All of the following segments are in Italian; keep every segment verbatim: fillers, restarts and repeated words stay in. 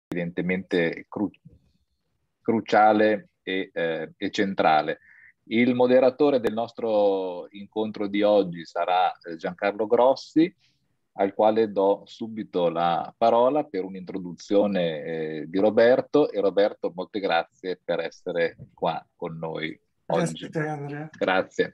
evidentemente cru cruciale e, eh, e centrale. Il moderatore del nostro incontro di oggi sarà Giancarlo Grossi, al quale do subito la parola per un'introduzione eh, di Roberto. E Roberto, molte grazie per essere qua con noi oggi. Grazie a te, Andrea. Grazie.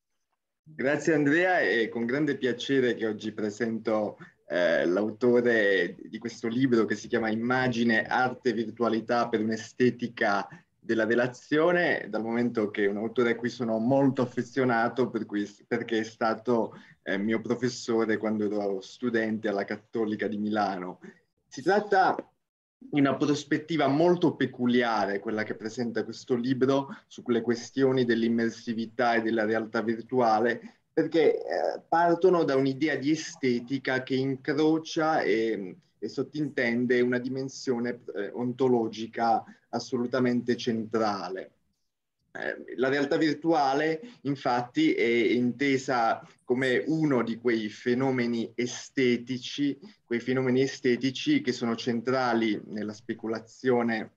Grazie Andrea, e con grande piacere che oggi presento eh, l'autore di questo libro che si chiama Immagine, arte e virtualità per un'estetica della relazione, dal momento che è un autore a cui sono molto affezionato, per cui, perché è stato eh, mio professore quando ero studente alla Cattolica di Milano. Si tratta di una prospettiva molto peculiare, quella che presenta questo libro, sulle questioni dell'immersività e della realtà virtuale, perché eh, partono da un'idea di estetica che incrocia e, e sottintende una dimensione eh, ontologica assolutamente centrale. Eh, la realtà virtuale, infatti, è intesa come uno di quei fenomeni estetici, quei fenomeni estetici che sono centrali nella speculazione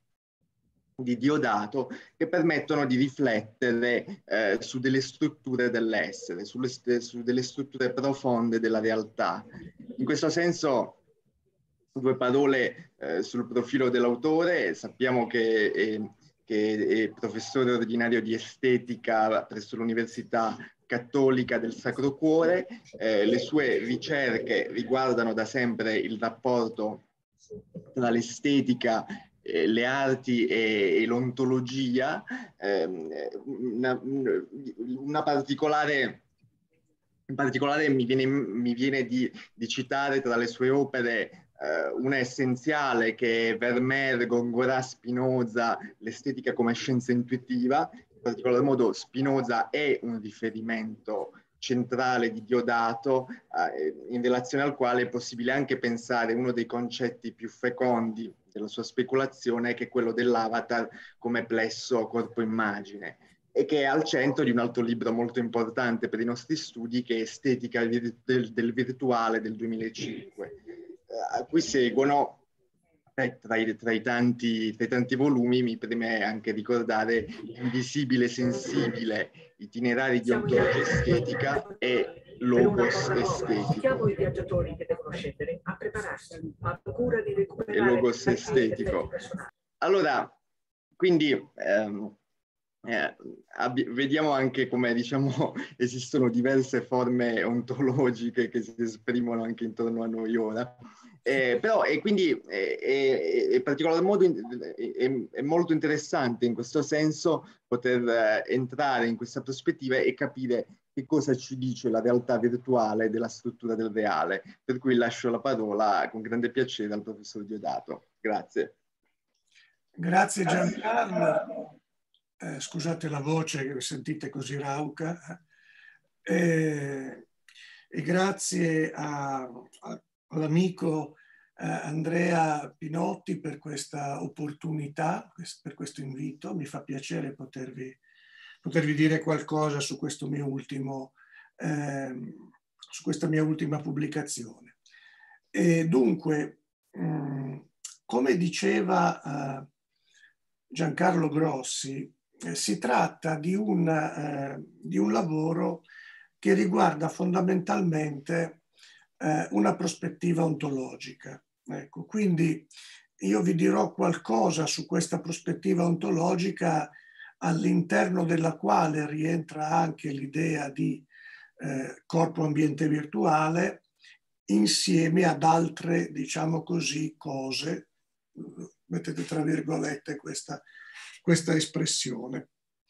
di Diodato, che permettono di riflettere eh, su delle strutture dell'essere, sulle, su delle strutture profonde della realtà. In questo senso, due parole eh, sul profilo dell'autore. Sappiamo che è, che è professore ordinario di estetica presso l'Università Cattolica del Sacro Cuore. Eh, le sue ricerche riguardano da sempre il rapporto tra l'estetica, eh, le arti e, e l'ontologia. Eh, una, una particolare In particolare mi viene, mi viene di, di citare tra le sue opere eh, una essenziale che è Vermeer, Góngora, Spinoza, l'estetica come scienza intuitiva. In particolar modo Spinoza è un riferimento centrale di Diodato, eh, in relazione al quale è possibile anche pensare uno dei concetti più fecondi della sua speculazione, che è quello dell'avatar come plesso corpo-immagine, e che è al centro di un altro libro molto importante per i nostri studi, che è Estetica del, del virtuale del duemilacinque, eh, a cui seguono, eh, tra, i, tra, i tanti, tra i tanti volumi, mi preme anche ricordare Invisibile Sensibile, Itinerari di ontologia estetica e Logos estetico. I viaggiatori che devono scendere a prepararsi a cura di recuperare e Logos estetico. Allora, quindi ehm, Eh, vediamo anche come, diciamo, esistono diverse forme ontologiche che si esprimono anche intorno a noi ora. Eh, però, e quindi è, è, è, particolar modo, è, è molto interessante in questo senso poter eh, entrare in questa prospettiva e capire che cosa ci dice la realtà virtuale della struttura del reale. Per cui lascio la parola con grande piacere al professor Diodato. Grazie. Grazie Giancarlo. Eh, scusate la voce che sentite così rauca, eh, e grazie all'amico eh, Andrea Pinotti per questa opportunità, per questo invito. Mi fa piacere potervi, potervi dire qualcosa su questo mio ultimo, eh, su questa mia ultima pubblicazione. E dunque, mh, come diceva eh, Giancarlo Grossi, Eh, si tratta di un, eh, di un lavoro che riguarda fondamentalmente eh, una prospettiva ontologica. Ecco, quindi io vi dirò qualcosa su questa prospettiva ontologica, all'interno della quale rientra anche l'idea di eh, corpo-ambiente virtuale, insieme ad altre, diciamo così, cose, mettete tra virgolette questa questa espressione.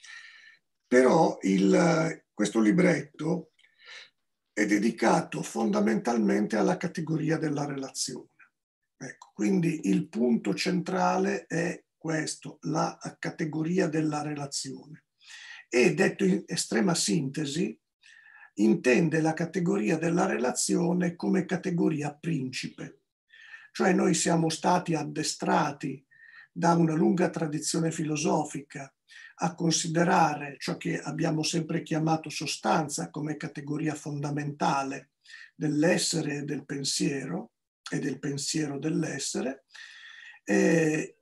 Però il, questo libretto è dedicato fondamentalmente alla categoria della relazione. Ecco, quindi il punto centrale è questo, la categoria della relazione. E detto in estrema sintesi, intende la categoria della relazione come categoria principe. Cioè noi siamo stati addestrati da una lunga tradizione filosofica a considerare ciò che abbiamo sempre chiamato sostanza come categoria fondamentale dell'essere e del pensiero, e del pensiero dell'essere, Eh,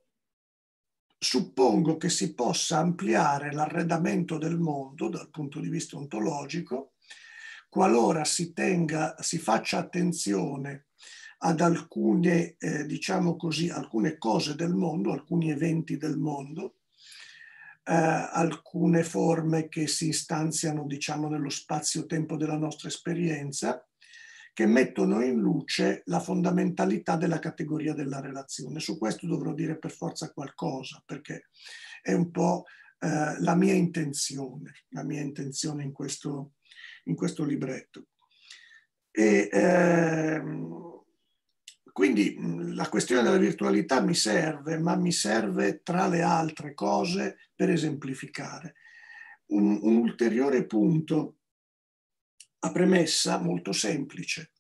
suppongo che si possa ampliare l'arredamento del mondo dal punto di vista ontologico, qualora si tenga, si faccia attenzione ad alcune, eh, diciamo così, alcune cose del mondo, alcuni eventi del mondo, eh, alcune forme che si istanziano, diciamo, nello spazio-tempo della nostra esperienza, che mettono in luce la fondamentalità della categoria della relazione. Su questo dovrò dire per forza qualcosa, perché è un po' eh, la mia intenzione, la mia intenzione in questo, in questo libretto. E, ehm, quindi la questione della virtualità mi serve, ma mi serve tra le altre cose per esemplificare. Un, un ulteriore punto a premessa molto semplice.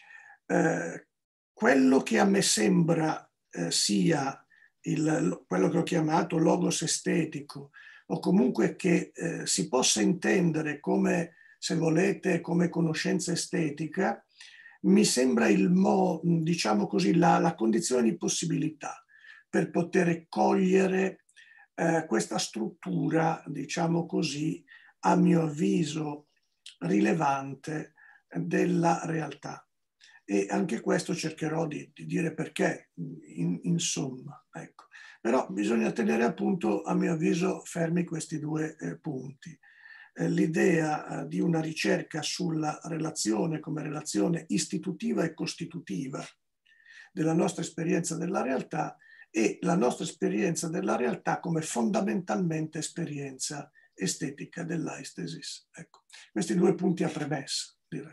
Eh, quello che a me sembra eh, sia il, quello che ho chiamato logos estetico, o comunque che eh, si possa intendere come, se volete, come conoscenza estetica, mi sembra il mo, diciamo così, la, la condizione di possibilità per poter cogliere eh, questa struttura, diciamo così, a mio avviso rilevante della realtà. E anche questo cercherò di, di dire perché, in, insomma. Ecco. Però bisogna tenere appunto, a mio avviso, fermi questi due eh, punti. Eh, l'idea eh, di una ricerca sulla relazione come relazione istitutiva e costitutiva della nostra esperienza della realtà e la nostra esperienza della realtà come fondamentalmente esperienza estetica dell'aistesis. Ecco, questi due punti a premessa, direi.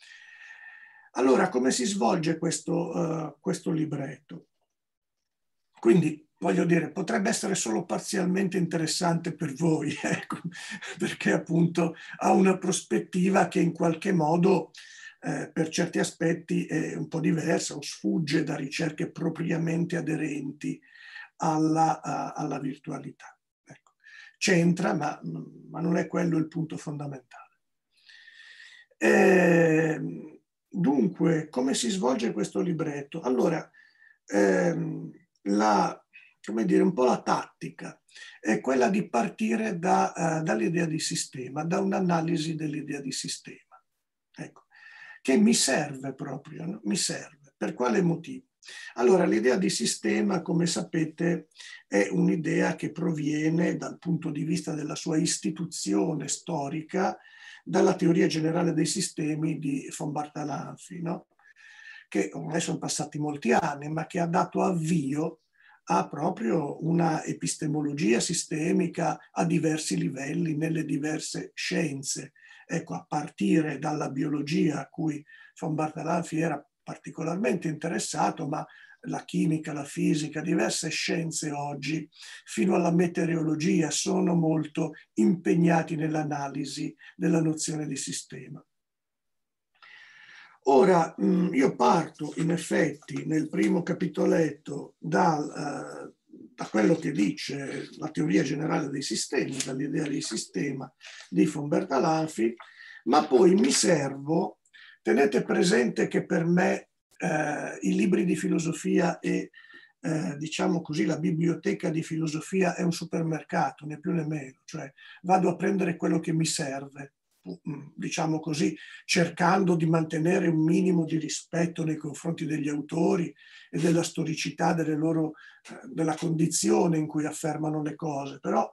Allora, come si svolge questo, uh, questo libretto? Quindi, voglio dire, potrebbe essere solo parzialmente interessante per voi, ecco, perché appunto ha una prospettiva che in qualche modo, eh, per certi aspetti, è un po' diversa o sfugge da ricerche propriamente aderenti alla, uh, alla virtualità. Ecco. C'entra, ma, ma non è quello il punto fondamentale. Eh, Dunque, come si svolge questo libretto? Allora, ehm, la, come dire, un po' la tattica è quella di partire da, uh, dall'idea di sistema, da un'analisi dell'idea di sistema, ecco, che mi serve proprio, no? Mi serve. Per quale motivo? Allora, l'idea di sistema, come sapete, è un'idea che proviene dal punto di vista della sua istituzione storica dalla teoria generale dei sistemi di von Bartalanffy, no? Che ormai sono passati molti anni, ma che ha dato avvio a proprio una epistemologia sistemica a diversi livelli, nelle diverse scienze. Ecco, a partire dalla biologia a cui von Bartalanffy era particolarmente interessato, ma la chimica, la fisica, diverse scienze oggi, fino alla meteorologia, sono molto impegnati nell'analisi della nozione di sistema. Ora, io parto in effetti nel primo capitoletto da, da quello che dice la teoria generale dei sistemi, dall'idea di sistema di von Bartalanffy, ma poi mi servo, tenete presente che per me eh, i libri di filosofia e eh, diciamo così la biblioteca di filosofia è un supermercato, né più né meno, cioè vado a prendere quello che mi serve, diciamo così, cercando di mantenere un minimo di rispetto nei confronti degli autori e della storicità delle loro, eh, della condizione in cui affermano le cose, però,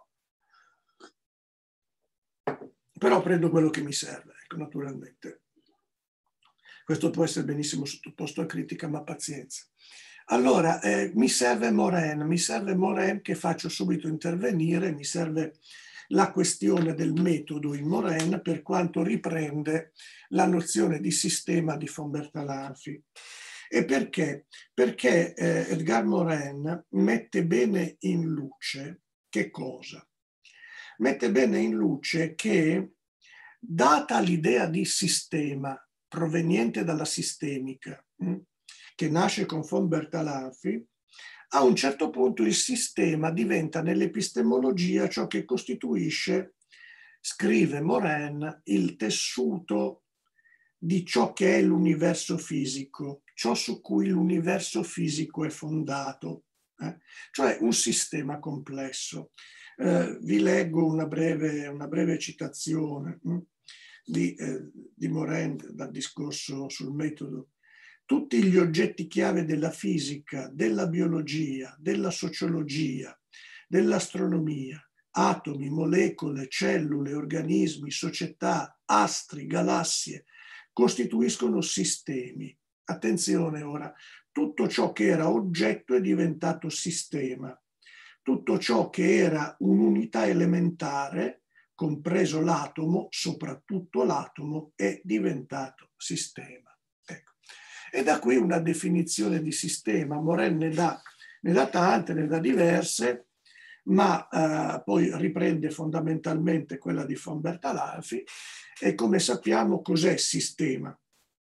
però prendo quello che mi serve, ecco, naturalmente. Questo può essere benissimo sottoposto a critica, ma pazienza. Allora, eh, mi serve Morin, mi serve Morin che faccio subito intervenire, mi serve la questione del metodo in Morin per quanto riprende la nozione di sistema di von Bartalanffy. E perché? Perché eh, Edgar Morin mette bene in luce che cosa? Mette bene in luce che, data l'idea di sistema proveniente dalla sistemica, mh, che nasce con von Bartalanffy, a un certo punto il sistema diventa nell'epistemologia ciò che costituisce, scrive Morin, il tessuto di ciò che è l'universo fisico, ciò su cui l'universo fisico è fondato. eh? Cioè un sistema complesso. Eh, vi leggo una breve, una breve citazione hm, di, eh, di Morin dal discorso sul metodo. Tutti gli oggetti chiave della fisica, della biologia, della sociologia, dell'astronomia, atomi, molecole, cellule, organismi, società, astri, galassie, costituiscono sistemi. Attenzione ora, tutto ciò che era oggetto è diventato sistema. Tutto ciò che era un'unità elementare, compreso l'atomo, soprattutto l'atomo, è diventato sistema. Ecco. E da qui una definizione di sistema. Morin ne dà, ne dà tante, ne dà diverse, ma eh, poi riprende fondamentalmente quella di von Bertalanffy. E come sappiamo cos'è sistema?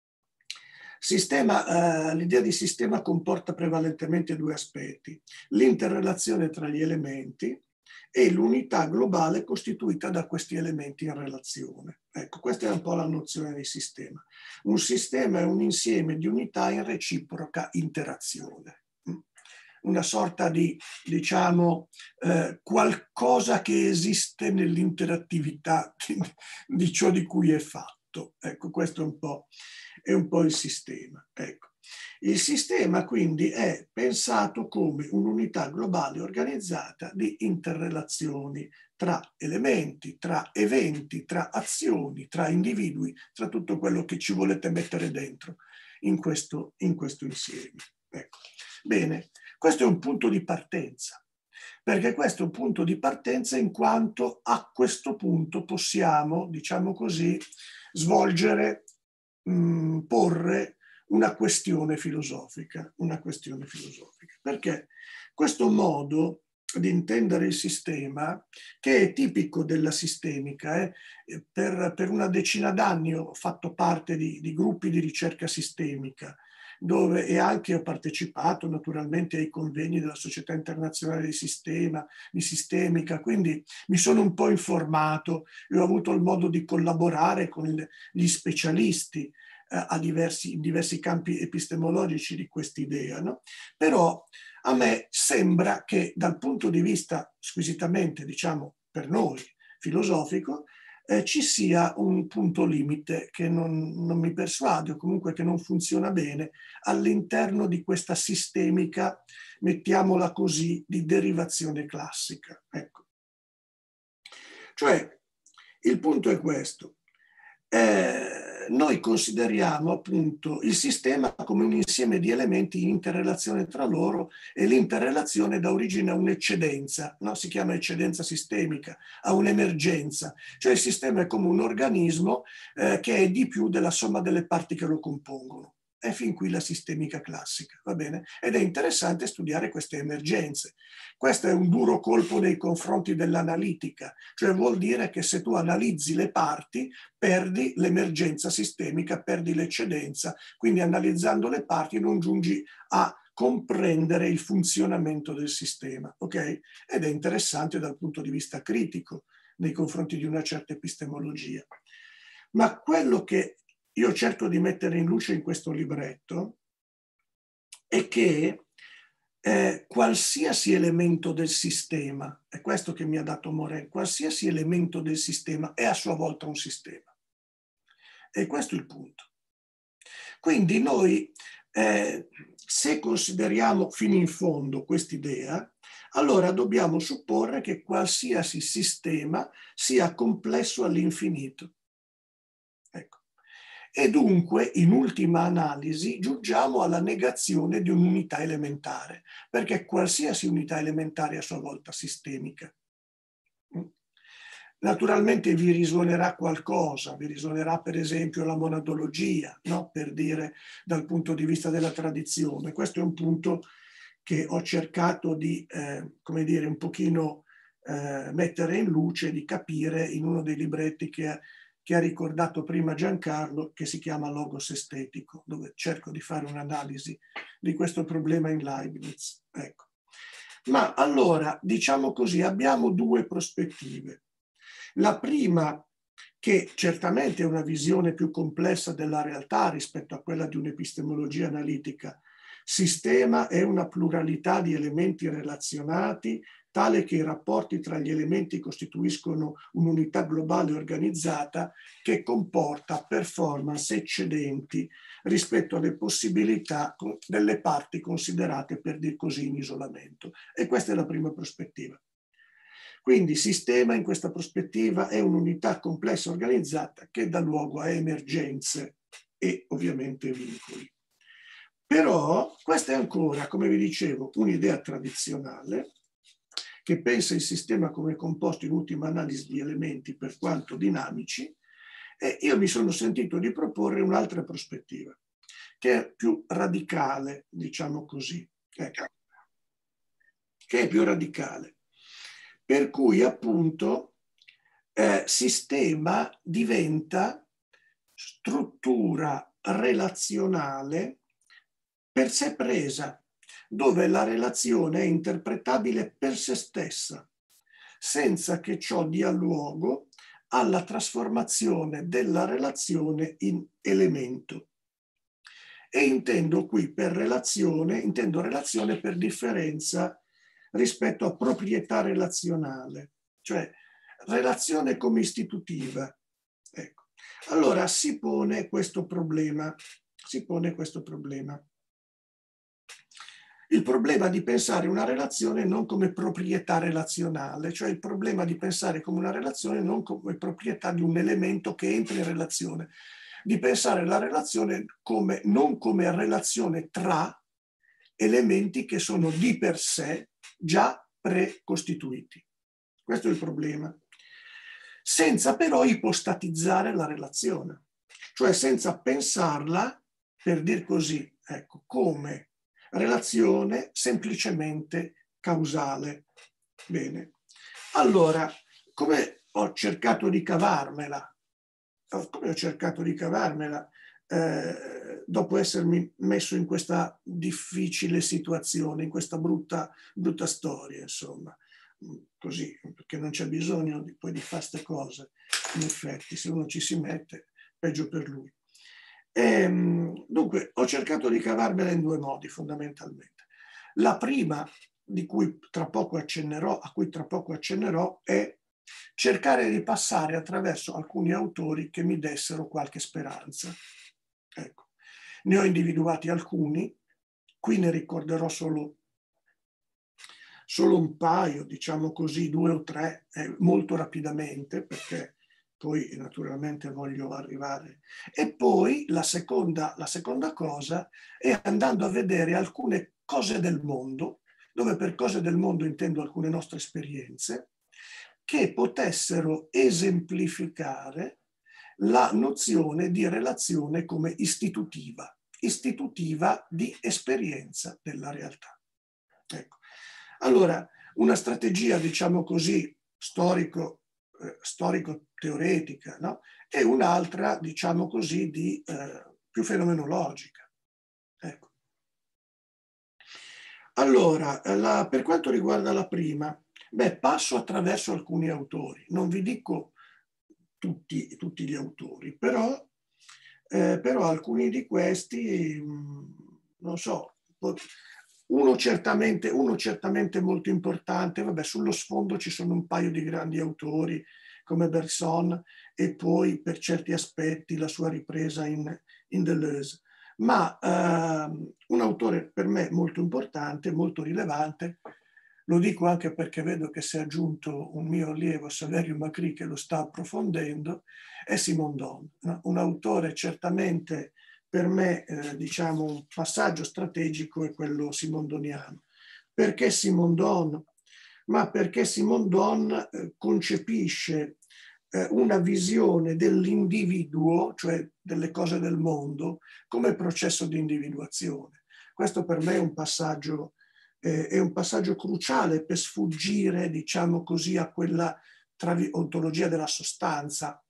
Sistema, eh, l'idea di sistema comporta prevalentemente due aspetti: l'interrelazione tra gli elementi e l'unità globale costituita da questi elementi in relazione. Ecco, questa è un po' la nozione di sistema. Un sistema è un insieme di unità in reciproca interazione. Una sorta di, diciamo, eh, qualcosa che esiste nell'interattività di ciò di cui è fatto. Ecco, questo è un po', è un po' il sistema. Ecco. Il sistema quindi è pensato come un'unità globale organizzata di interrelazioni tra elementi, tra eventi, tra azioni, tra individui, tra tutto quello che ci volete mettere dentro in questo, in questo insieme. Ecco. Bene, questo è un punto di partenza, perché questo è un punto di partenza in quanto a questo punto possiamo, diciamo così, svolgere, mh, porre una questione filosofica, una questione filosofica. Perché questo modo di intendere il sistema, che è tipico della sistemica, eh, per, per una decina d'anni ho fatto parte di, di gruppi di ricerca sistemica, dove e anche ho partecipato naturalmente ai convegni della Società Internazionale di Sistema, di Sistemica, quindi mi sono un po' informato e ho avuto il modo di collaborare con gli specialisti eh, a diversi, in diversi campi epistemologici di quest'idea, no? Però a me sembra che dal punto di vista squisitamente, diciamo, per noi, filosofico, Eh, ci sia un punto limite che non, non mi persuade o comunque che non funziona bene all'interno di questa sistemica, mettiamola così, di derivazione classica. Ecco. Cioè, il punto è questo. Eh, noi consideriamo appunto il sistema come un insieme di elementi in interrelazione tra loro e l'interrelazione dà origine a un'eccedenza, no? Si chiama eccedenza sistemica, a un'emergenza, cioè il sistema è come un organismo eh, che è di più della somma delle parti che lo compongono. È fin qui la sistemica classica, va bene? Ed è interessante studiare queste emergenze. Questo è un duro colpo nei confronti dell'analitica, cioè vuol dire che se tu analizzi le parti perdi l'emergenza sistemica, perdi l'eccedenza, quindi analizzando le parti non giungi a comprendere il funzionamento del sistema, ok? Ed è interessante dal punto di vista critico nei confronti di una certa epistemologia. Ma quello che io cerco di mettere in luce in questo libretto è che eh, qualsiasi elemento del sistema, è questo che mi ha dato Morin, qualsiasi elemento del sistema è a sua volta un sistema. E questo è il punto. Quindi noi, eh, se consideriamo fino in fondo quest'idea, allora dobbiamo supporre che qualsiasi sistema sia complesso all'infinito. Ecco. E dunque, in ultima analisi, giungiamo alla negazione di un'unità elementare, perché qualsiasi unità elementare è a sua volta sistemica. Naturalmente vi risuonerà qualcosa, vi risuonerà per esempio la monadologia, no? Per dire dal punto di vista della tradizione. Questo è un punto che ho cercato di, eh, come dire, un pochino eh, mettere in luce, di capire in uno dei libretti che che ha ricordato prima Giancarlo, che si chiama Logos estetico, dove cerco di fare un'analisi di questo problema in Leibniz. Ecco. Ma allora, diciamo così, abbiamo due prospettive. La prima, che certamente è una visione più complessa della realtà rispetto a quella di un'epistemologia analitica, Sistema è una pluralità di elementi relazionati tale che i rapporti tra gli elementi costituiscono un'unità globale organizzata che comporta performance eccedenti rispetto alle possibilità delle parti considerate, per dir così, in isolamento. E questa è la prima prospettiva. Quindi sistema in questa prospettiva è un'unità complessa organizzata che dà luogo a emergenze e ovviamente vincoli. Però questa è ancora, come vi dicevo, un'idea tradizionale che pensa il sistema come composto in ultima analisi di elementi per quanto dinamici, e io mi sono sentito di proporre un'altra prospettiva, che è più radicale, diciamo così, ecco, che è più radicale, per cui appunto eh, sistema diventa struttura relazionale per sé presa, dove la relazione è interpretabile per se stessa, senza che ciò dia luogo alla trasformazione della relazione in elemento. E intendo qui per relazione, intendo relazione per differenza rispetto a proprietà relazionale, cioè relazione come istitutiva. Ecco. Allora si pone questo problema, si pone questo problema. Il problema di pensare una relazione non come proprietà relazionale, cioè il problema di pensare come una relazione non come proprietà di un elemento che entra in relazione, di pensare la relazione come, non come relazione tra elementi che sono di per sé già precostituiti. Questo è il problema. Senza però ipostatizzare la relazione, cioè senza pensarla, per dir così, ecco, come relazione semplicemente causale. Bene. Allora, come ho cercato di cavarmela, come ho cercato di cavarmela eh, dopo essermi messo in questa difficile situazione, in questa brutta, brutta storia, insomma, così, perché non c'è bisogno di, poi di fare queste cose, in effetti, se uno ci si mette, peggio per lui. E, dunque, ho cercato di cavarmela in due modi fondamentalmente. La prima, di cui tra poco accennerò, a cui tra poco accennerò, è cercare di passare attraverso alcuni autori che mi dessero qualche speranza. Ecco. Ne ho individuati alcuni, qui ne ricorderò solo, solo un paio, diciamo così, due o tre, eh, molto rapidamente, perché poi naturalmente voglio arrivare. E poi la seconda, la seconda cosa è andando a vedere alcune cose del mondo, dove per cose del mondo intendo alcune nostre esperienze, che potessero esemplificare la nozione di relazione come istitutiva, istitutiva di esperienza della realtà. Ecco. Allora, una strategia, diciamo così, storico storico-teoretica, no? E un'altra, diciamo così, di eh, più fenomenologica. Ecco. Allora, la, per quanto riguarda la prima, beh, passo attraverso alcuni autori, non vi dico tutti, tutti gli autori, però, eh, però alcuni di questi, mh, non so, uno certamente, uno certamente molto importante, vabbè, sullo sfondo ci sono un paio di grandi autori come Bergson e poi per certi aspetti la sua ripresa in, in Deleuze, ma eh, un autore per me molto importante, molto rilevante, lo dico anche perché vedo che si è aggiunto un mio allievo, Saverio Macri, che lo sta approfondendo, è Simon Don, un autore certamente per me, eh, diciamo, un passaggio strategico è quello simondoniano. Perché Simondon? Ma perché Simondon eh, concepisce eh, una visione dell'individuo, cioè delle cose del mondo, come processo di individuazione. Questo per me è un passaggio, eh, è un passaggio cruciale per sfuggire, diciamo così, a quella ontologia della sostanza.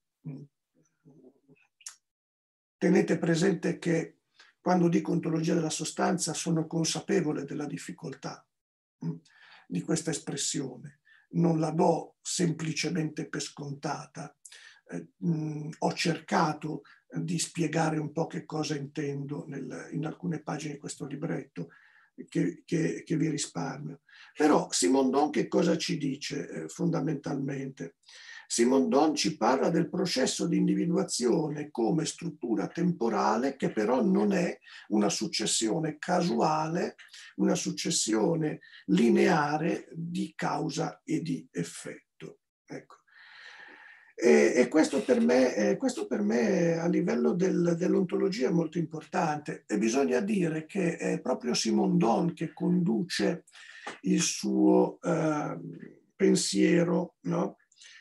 Tenete presente che quando dico ontologia della sostanza sono consapevole della difficoltà mh, di questa espressione. Non la do semplicemente per scontata. Eh, mh, ho cercato di spiegare un po' che cosa intendo nel, in alcune pagine di questo libretto che, che, che vi risparmio. Però Simondon che cosa ci dice eh, fondamentalmente? Simondon ci parla del processo di individuazione come struttura temporale che però non è una successione casuale, una successione lineare di causa e di effetto. Ecco. E, e questo, per me, eh, questo per me a livello del, dell'ontologia è molto importante e bisogna dire che è proprio Simondon che conduce il suo eh, pensiero, no?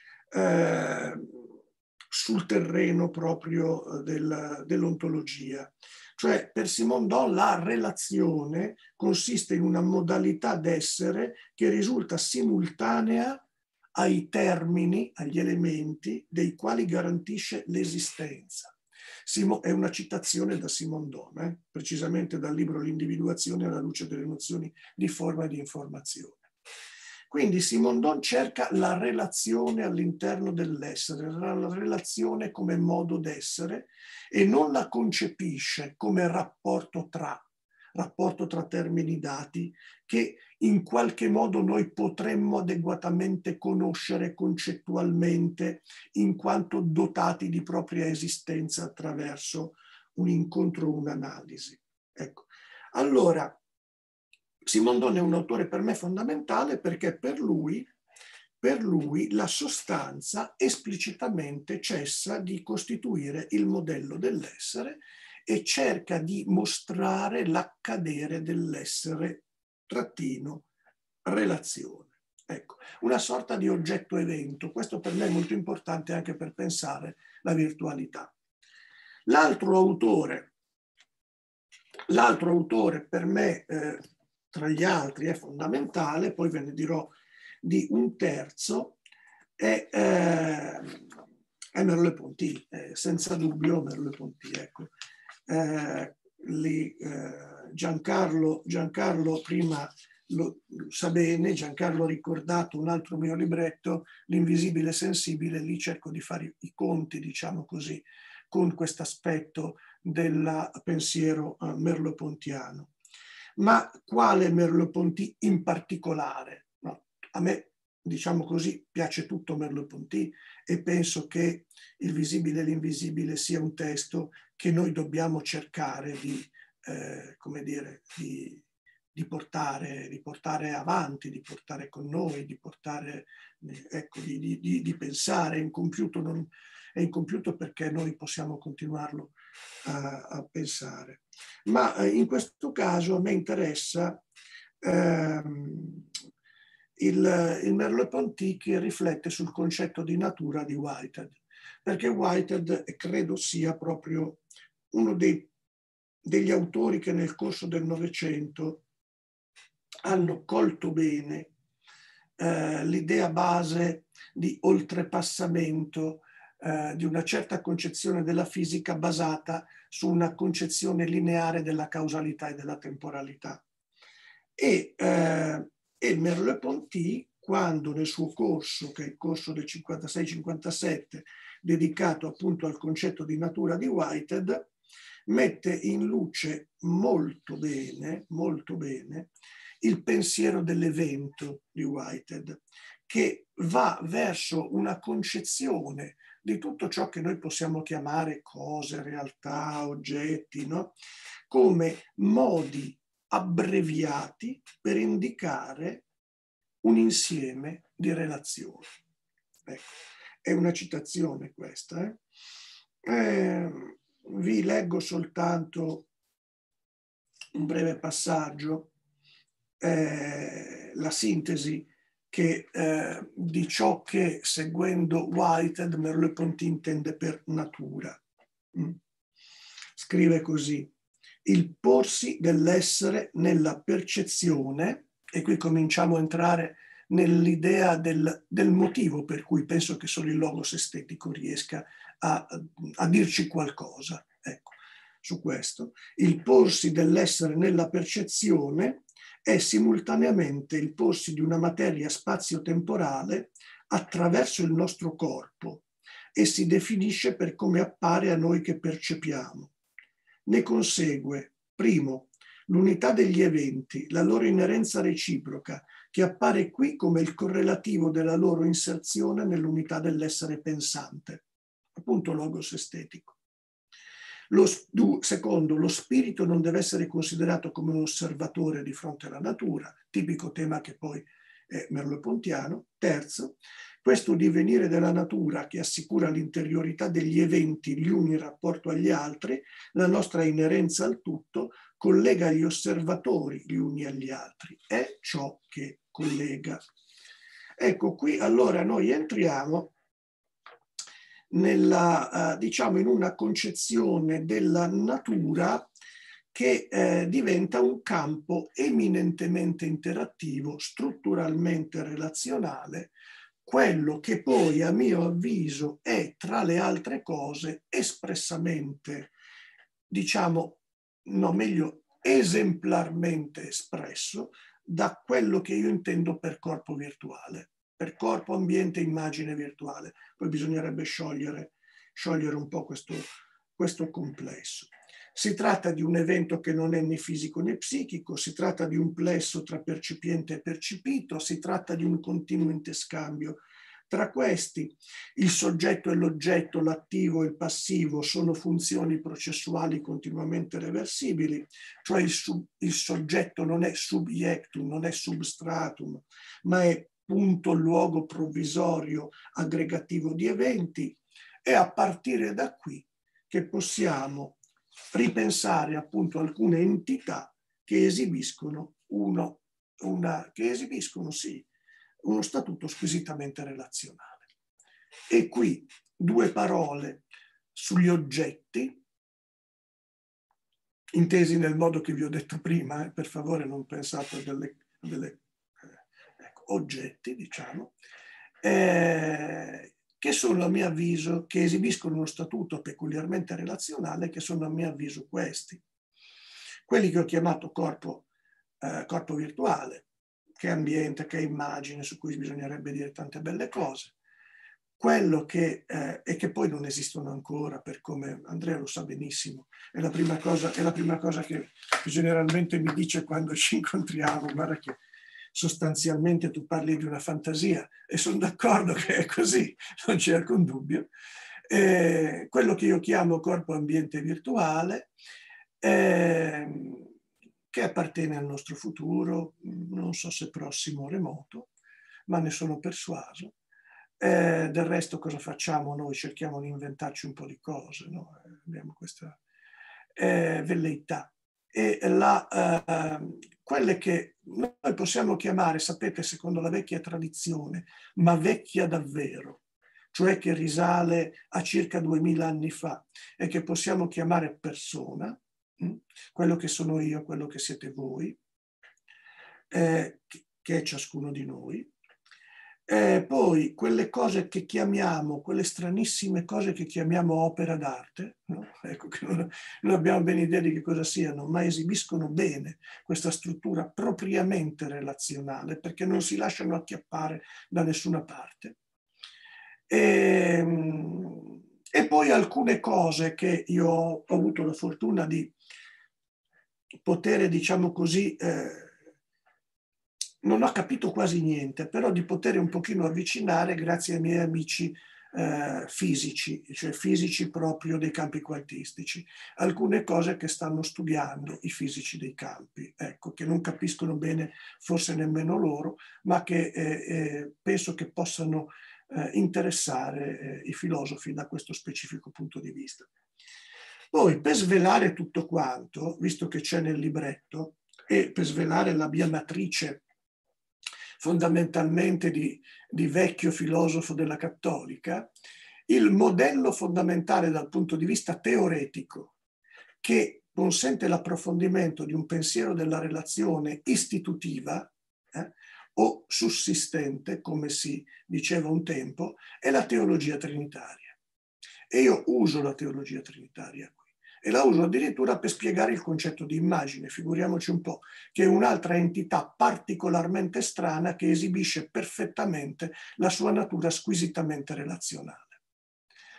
Eh, sul terreno proprio del, dell'ontologia. Cioè per Simondon la relazione consiste in una modalità d'essere che risulta simultanea ai termini, agli elementi dei quali garantisce l'esistenza. È una citazione da Simondon, eh? precisamente dal libro L'individuazione alla luce delle nozioni di forma e di informazione. Quindi Simondon cerca la relazione all'interno dell'essere, la relazione come modo d'essere e non la concepisce come rapporto tra, rapporto tra termini dati che in qualche modo noi potremmo adeguatamente conoscere concettualmente in quanto dotati di propria esistenza attraverso un incontro, un'analisi. Ecco. Allora, Simondon è un autore per me fondamentale perché per lui, per lui la sostanza esplicitamente cessa di costituire il modello dell'essere e cerca di mostrare l'accadere dell'essere trattino relazione. Ecco, una sorta di oggetto-evento. Questo per me è molto importante anche per pensare la virtualità. L'altro autore, l'altro autore per me eh, tra gli altri è fondamentale, poi ve ne dirò di un terzo, è, eh, è Merleau-Ponty, eh, senza dubbio Merleau-Ponty. Ecco. Eh, lì, eh, Giancarlo, Giancarlo prima lo sa bene, Giancarlo ha ricordato un altro mio libretto, L'invisibile sensibile, lì cerco di fare i conti, diciamo così, con questo aspetto del pensiero eh, merleau-pontiano. Ma quale Merleau-Ponty in particolare? No, a me, diciamo così, piace tutto Merleau-Ponty e penso che Il visibile e l'invisibile sia un testo che noi dobbiamo cercare di, eh, come dire, di, di, portare, di portare avanti, di portare con noi, di portare, ecco, di, di, di pensare. È incompiuto, non, è incompiuto perché noi possiamo continuarlo a, a pensare. Ma eh, in questo caso a me interessa ehm, il, il Merleau-Ponty che riflette sul concetto di natura di Whitehead, perché Whitehead credo sia proprio uno dei, degli autori che nel corso del Novecento hanno colto bene eh, l'idea base di oltrepassamento eh, di una certa concezione della fisica basata su una concezione lineare della causalità e della temporalità. E, eh, e Merleau-Ponty, quando nel suo corso, che è il corso del cinquantasei cinquantasette, dedicato appunto al concetto di natura di Whitehead, mette in luce molto bene, molto bene, il pensiero dell'evento di Whitehead, che va verso una concezione di tutto ciò che noi possiamo chiamare cose, realtà, oggetti, no? Come modi abbreviati per indicare un insieme di relazioni. Ecco, è una citazione questa. Eh? Eh, vi leggo soltanto un breve passaggio, eh, la sintesi che, eh, di ciò che, seguendo Whitehead, Merleau-Ponty intende per natura. Mm. Scrive così: il porsi dell'essere nella percezione, e qui cominciamo a entrare nell'idea del, del motivo per cui penso che solo il logos estetico riesca a, a dirci qualcosa. Ecco, su questo. Il porsi dell'essere nella percezione è simultaneamente il porsi di una materia spazio-temporale attraverso il nostro corpo e si definisce per come appare a noi che percepiamo. Ne consegue, primo, l'unità degli eventi, la loro inerenza reciproca, che appare qui come il correlativo della loro inserzione nell'unità dell'essere pensante, appunto logos estetico. Lo, secondo, lo spirito non deve essere considerato come un osservatore di fronte alla natura, tipico tema che poi è merleau-pontiano. Terzo, questo divenire della natura che assicura l'interiorità degli eventi gli uni in rapporto agli altri, la nostra inerenza al tutto, collega gli osservatori gli uni agli altri, è ciò che collega. Ecco, qui allora noi entriamo nella, eh, diciamo in una concezione della natura che eh, diventa un campo eminentemente interattivo, strutturalmente relazionale, quello che poi a mio avviso è tra le altre cose espressamente, diciamo, no meglio, esemplarmente espresso da quello che io intendo per corpo virtuale, per corpo, ambiente, immagine virtuale. Poi bisognerebbe sciogliere, sciogliere un po' questo, questo complesso. Si tratta di un evento che non è né fisico né psichico, si tratta di un plesso tra percipiente e percepito, si tratta di un continuo interscambio tra questi. Il soggetto e l'oggetto, l'attivo e il passivo sono funzioni processuali continuamente reversibili, cioè il, sub, il soggetto non è subjectum, non è substratum, ma è punto, luogo provvisorio aggregativo di eventi. È a partire da qui che possiamo ripensare appunto alcune entità che esibiscono uno, una, che esibiscono sì, uno statuto squisitamente relazionale. E qui due parole sugli oggetti, intesi nel modo che vi ho detto prima, eh, per favore non pensate a delle, delle eh, ecco, oggetti, diciamo, eh, che sono a mio avviso, che esibiscono uno statuto peculiarmente relazionale, che sono a mio avviso questi. Quelli che ho chiamato corpo, eh, corpo virtuale, che è ambiente, che è immagine, su cui bisognerebbe dire tante belle cose. Quello che, eh, e che poi non esistono ancora, per come Andrea lo sa benissimo, è la prima cosa, è la prima cosa che generalmente mi dice quando ci incontriamo, guarda che sostanzialmente tu parli di una fantasia, e sono d'accordo che è così, non c'è alcun dubbio. Eh, quello che io chiamo corpo ambiente virtuale, eh, che appartiene al nostro futuro, non so se prossimo o remoto, ma ne sono persuaso. Eh, del resto cosa facciamo noi? Cerchiamo di inventarci un po' di cose, no? Abbiamo questa eh, velleità. E la, eh, quelle che noi possiamo chiamare, sapete, secondo la vecchia tradizione, ma vecchia davvero, cioè che risale a circa duemila anni fa e che possiamo chiamare persona, mh? quello che sono io, quello che siete voi, eh, che è ciascuno di noi. Eh, poi quelle cose che chiamiamo, quelle stranissime cose che chiamiamo opera d'arte, no? Ecco, che non, non abbiamo ben idea di che cosa siano, ma esibiscono bene questa struttura propriamente relazionale, perché non si lasciano acchiappare da nessuna parte. E, e poi alcune cose che io ho avuto la fortuna di poter, diciamo così, eh, non ho capito quasi niente, però di poter un pochino avvicinare grazie ai miei amici eh, fisici, cioè fisici proprio dei campi quantistici, alcune cose che stanno studiando i fisici dei campi, ecco, che non capiscono bene forse nemmeno loro, ma che eh, eh, penso che possano eh, interessare eh, i filosofi da questo specifico punto di vista. Poi, per svelare tutto quanto, visto che c'è nel libretto, e per svelare la mia matrice fondamentalmente di, di vecchio filosofo della cattolica, il modello fondamentale dal punto di vista teoretico che consente l'approfondimento di un pensiero della relazione istitutiva eh, o sussistente, come si diceva un tempo, è la teologia trinitaria. E io uso la teologia trinitaria qui. E la uso addirittura per spiegare il concetto di immagine, figuriamoci un po', che è un'altra entità particolarmente strana che esibisce perfettamente la sua natura squisitamente relazionale.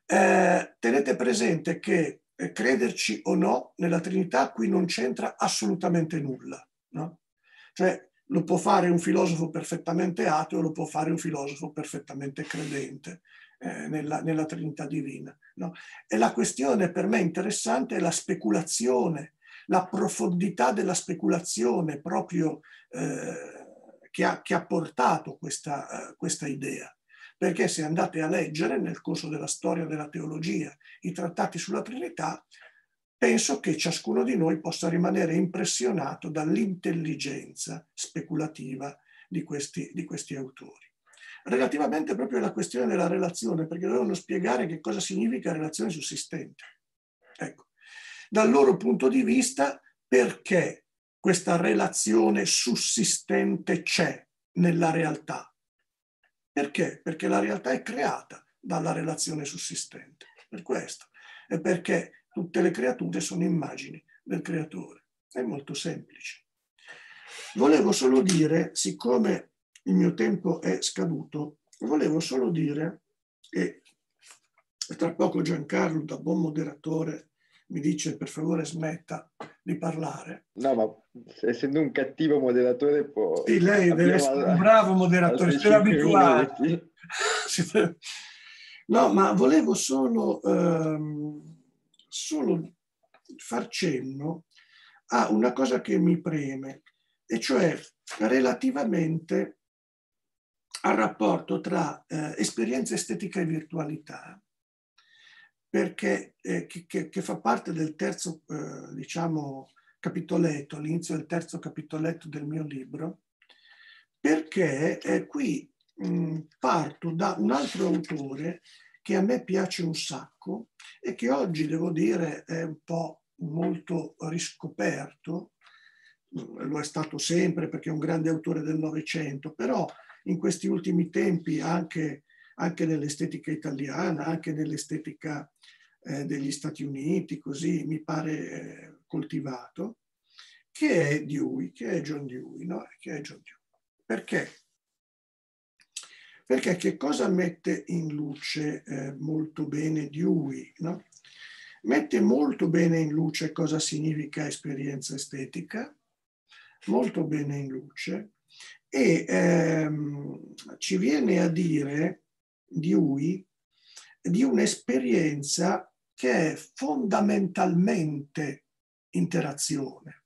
Eh, tenete presente che eh, crederci o no nella Trinità qui non c'entra assolutamente nulla, no? Cioè lo può fare un filosofo perfettamente ateo, lo può fare un filosofo perfettamente credente eh, nella, nella Trinità divina, no? E la questione per me interessante è la speculazione, la profondità della speculazione proprio eh, che, ha, che ha portato questa, uh, questa idea. Perché se andate a leggere nel corso della storia della teologia i trattati sulla Trinità, penso che ciascuno di noi possa rimanere impressionato dall'intelligenza speculativa di questi, di questi autori. Relativamente proprio alla questione della relazione, perché dovevano spiegare che cosa significa relazione sussistente. Ecco, dal loro punto di vista, perché questa relazione sussistente c'è nella realtà? Perché? Perché la realtà è creata dalla relazione sussistente. Per questo. E perché tutte le creature sono immagini del creatore. È molto semplice. Volevo solo dire, siccome il mio tempo è scaduto, volevo solo dire, e tra poco Giancarlo, da buon moderatore, mi dice per favore smetta di parlare. No, ma essendo un cattivo moderatore può... Sì, lei deve essere un bravo moderatore, si deve abituare. No, ma volevo solo, ehm, solo far cenno a una cosa che mi preme, e cioè relativamente al rapporto tra eh, esperienza estetica e virtualità, perché eh, che, che fa parte del terzo, eh, diciamo, capitoletto, all'inizio del terzo capitoletto del mio libro, perché eh, qui mh, parto da un altro autore che a me piace un sacco e che oggi, devo dire, è un po' molto riscoperto. Lo è stato sempre perché è un grande autore del Novecento, però in questi ultimi tempi anche, anche nell'estetica italiana, anche nell'estetica eh, degli Stati Uniti, così mi pare eh, coltivato, che è Dewey, che è John Dewey, no? Che è John Dewey. Perché? Perché che cosa mette in luce eh, molto bene Dewey, no? Mette molto bene in luce cosa significa esperienza estetica, molto bene in luce, e ehm, ci viene a dire Dewey di un'esperienza che è fondamentalmente interazione.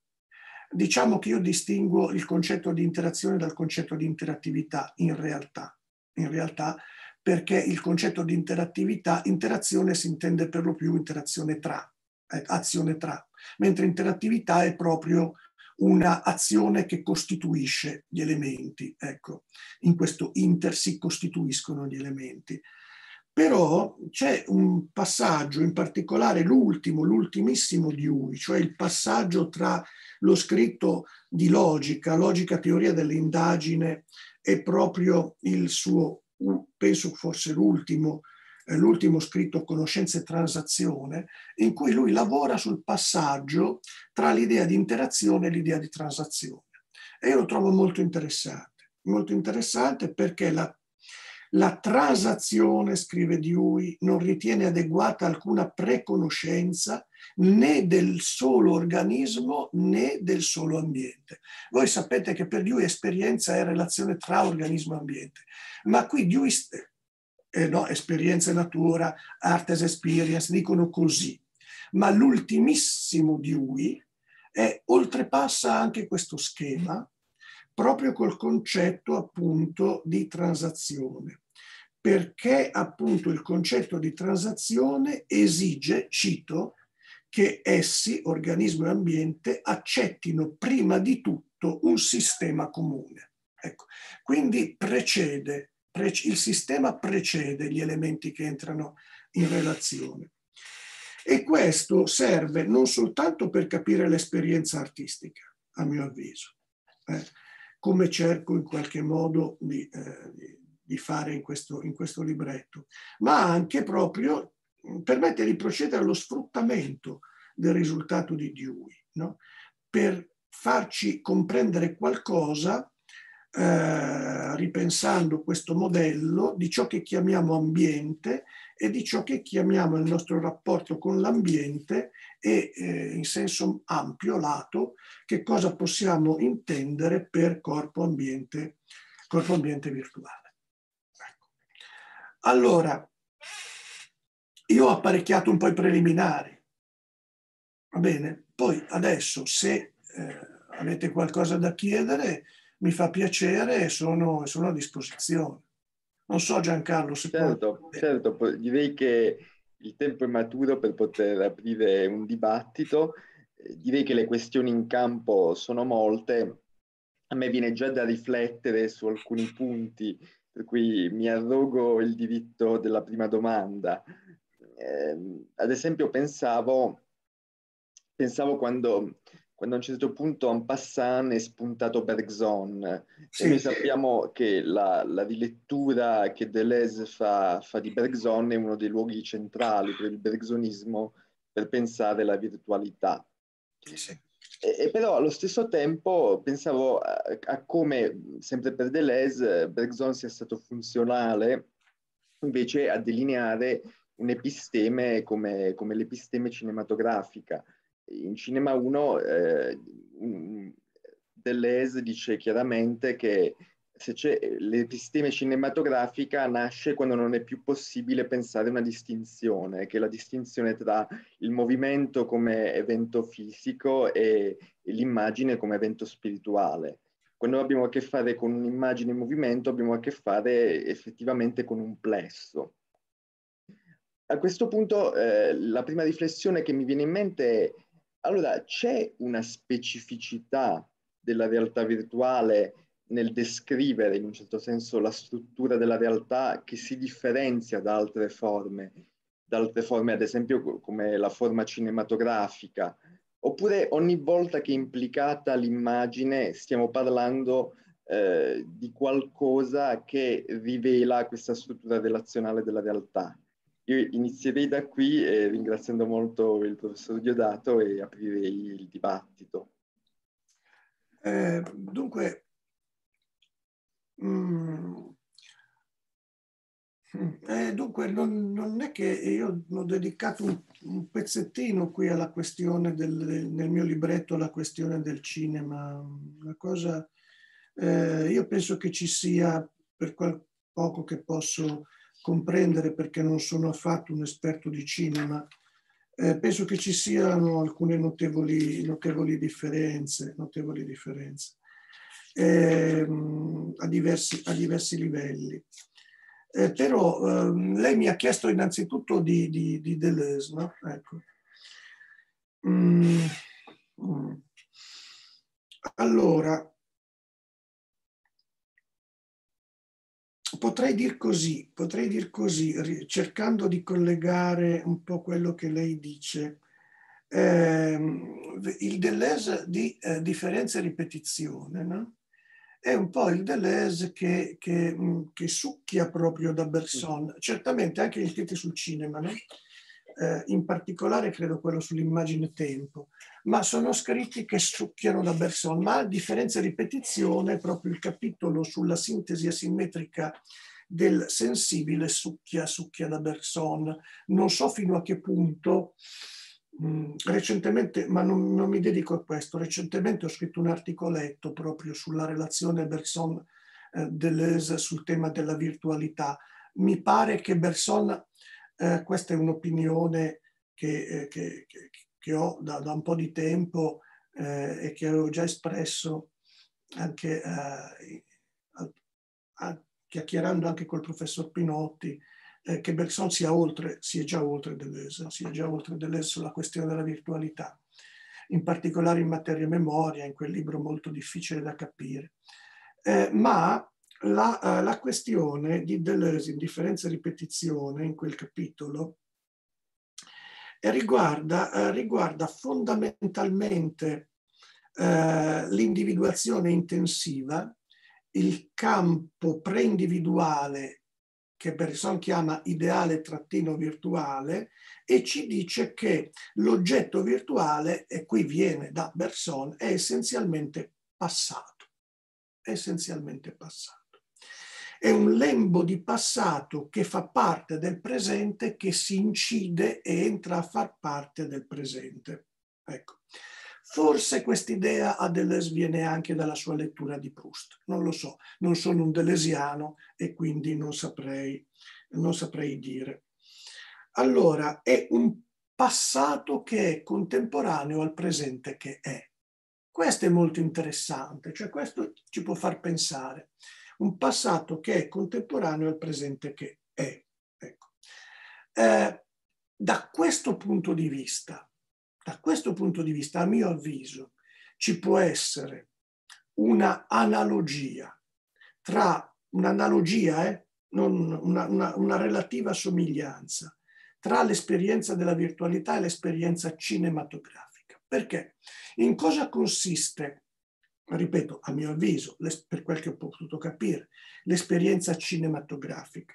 Diciamo che io distinguo il concetto di interazione dal concetto di interattività in realtà, in realtà perché il concetto di interattività, interazione si intende per lo più interazione tra, eh, azione tra, mentre interattività è proprio una azione che costituisce gli elementi. Ecco, in questo inter si costituiscono gli elementi. Però c'è un passaggio, in particolare l'ultimo, l'ultimissimo Dewey, cioè il passaggio tra lo scritto di logica, logica teoria dell'indagine, e proprio il suo, penso forse l'ultimo, eh, l'ultimo scritto Conoscenza e transazione, in cui lui lavora sul passaggio tra l'idea di interazione e l'idea di transazione. E io lo trovo molto interessante, molto interessante perché la La transazione, scrive Dewey, non ritiene adeguata alcuna preconoscenza né del solo organismo né del solo ambiente. Voi sapete che per Dewey esperienza è relazione tra organismo e ambiente, ma qui Dewey, eh, no, esperienza e natura, art as experience, dicono così, ma l'ultimissimo Dewey è, oltrepassa anche questo schema proprio col concetto appunto di transazione, perché appunto il concetto di transazione esige, cito, che essi, organismo e ambiente, accettino prima di tutto un sistema comune. Ecco, quindi precede, prece, il sistema precede gli elementi che entrano in relazione. E questo serve non soltanto per capire l'esperienza artistica, a mio avviso, eh, come cerco in qualche modo di, eh, di, di fare in questo, in questo libretto, ma anche proprio permette di procedere allo sfruttamento del risultato di Dewey, no? Per farci comprendere qualcosa eh, ripensando questo modello di ciò che chiamiamo ambiente e di ciò che chiamiamo il nostro rapporto con l'ambiente e eh, in senso ampio, lato, che cosa possiamo intendere per corpo-ambiente, corpo-ambiente virtuale. Ecco. Allora, io ho apparecchiato un po' i preliminari, va bene? Poi adesso, se eh, avete qualcosa da chiedere, mi fa piacere e sono, sono a disposizione. Non so, Giancarlo, se Certo, puoi... certo, po- direi che il tempo è maturo per poter aprire un dibattito. Eh, Direi che le questioni in campo sono molte. A me viene già da riflettere su alcuni punti, per cui mi arrogo il diritto della prima domanda. Eh, ad esempio, pensavo, pensavo quando, quando a un certo punto en passant è spuntato Bergson, e noi Sì, sappiamo che la, la rilettura che Deleuze fa, fa di Bergson è uno dei luoghi centrali per il bergsonismo per pensare la virtualità. sì. E, e però allo stesso tempo pensavo a, a come, sempre per Deleuze, Bergson sia stato funzionale invece a delineare un'episteme come, come l'episteme cinematografica. In Cinema uno eh, Deleuze dice chiaramente che se c'è, l'episteme cinematografica nasce quando non è più possibile pensare una distinzione, che è la distinzione tra il movimento come evento fisico e, e l'immagine come evento spirituale. Quando abbiamo a che fare con un'immagine in movimento, abbiamo a che fare effettivamente con un plesso. A questo punto, eh, la prima riflessione che mi viene in mente è, allora, c'è una specificità della realtà virtuale nel descrivere in un certo senso la struttura della realtà che si differenzia da altre forme, da altre forme ad esempio come la forma cinematografica, oppure ogni volta che è implicata l'immagine stiamo parlando eh, di qualcosa che rivela questa struttura relazionale della realtà. Io inizierei da qui eh, ringraziando molto il professor Diodato e aprirei il dibattito. Eh, dunque, mm, eh, dunque non, non è che io ho dedicato un, un pezzettino qui alla questione del, nel mio libretto alla questione del cinema. Una cosa, eh, io penso che ci sia, per quel poco che posso comprendere, perché non sono affatto un esperto di cinema, eh, penso che ci siano alcune notevoli, notevoli differenze, notevoli differenze eh, a, diversi, a diversi livelli. Eh, però ehm, lei mi ha chiesto innanzitutto di, di, di Deleuze, no? Ecco. Mm, mm. Allora, potrei dir così, potrei dir così, cercando di collegare un po' quello che lei dice. Eh, il Deleuze di eh, differenza e ripetizione, no? È un po' il Deleuze che, che, che succhia proprio da Bergson, certamente anche gli scritti sul cinema, no? Eh, in particolare credo quello sull'immagine tempo, ma sono scritti che succhiano da Bergson, ma a differenza e ripetizione proprio il capitolo sulla sintesi asimmetrica del sensibile succhia, succhia da Bergson. Non so fino a che punto. Recentemente, ma non, non mi dedico a questo, recentemente ho scritto un articoletto proprio sulla relazione Bergson-Deleuze sul tema della virtualità. Mi pare che Bergson, eh, questa è un'opinione che, eh, che, che, che ho da, da un po' di tempo eh, e che avevo già espresso anche eh, a, a, chiacchierando anche col professor Pinotti, Eh, che Bergson sia oltre, sia già oltre Deleuze, sia già oltre Deleuze sulla questione della virtualità, in particolare in materia memoria, in quel libro molto difficile da capire. Eh, ma la, uh, la questione di Deleuze, indifferenza e ripetizione, in quel capitolo, eh, riguarda, eh, riguarda fondamentalmente eh, l'individuazione intensiva, il campo preindividuale che Bergson chiama ideale trattino virtuale, e ci dice che l'oggetto virtuale, e qui viene da Bergson, è essenzialmente passato. è essenzialmente passato. È un lembo di passato che fa parte del presente, che si incide e entra a far parte del presente. Ecco. Forse quest'idea a Deleuze viene anche dalla sua lettura di Proust, non lo so, non sono un deleuziano e quindi non saprei, non saprei dire. Allora, è un passato che è contemporaneo al presente che è. Questo è molto interessante, cioè questo ci può far pensare. Un passato che è contemporaneo al presente che è. Ecco. Eh, da questo punto di vista, da questo punto di vista, a mio avviso, ci può essere una analogia tra un'analogia, eh, non una, una, una relativa somiglianza tra l'esperienza della virtualità e l'esperienza cinematografica. Perché? In cosa consiste, ripeto, a mio avviso, per quel che ho potuto capire, l'esperienza cinematografica?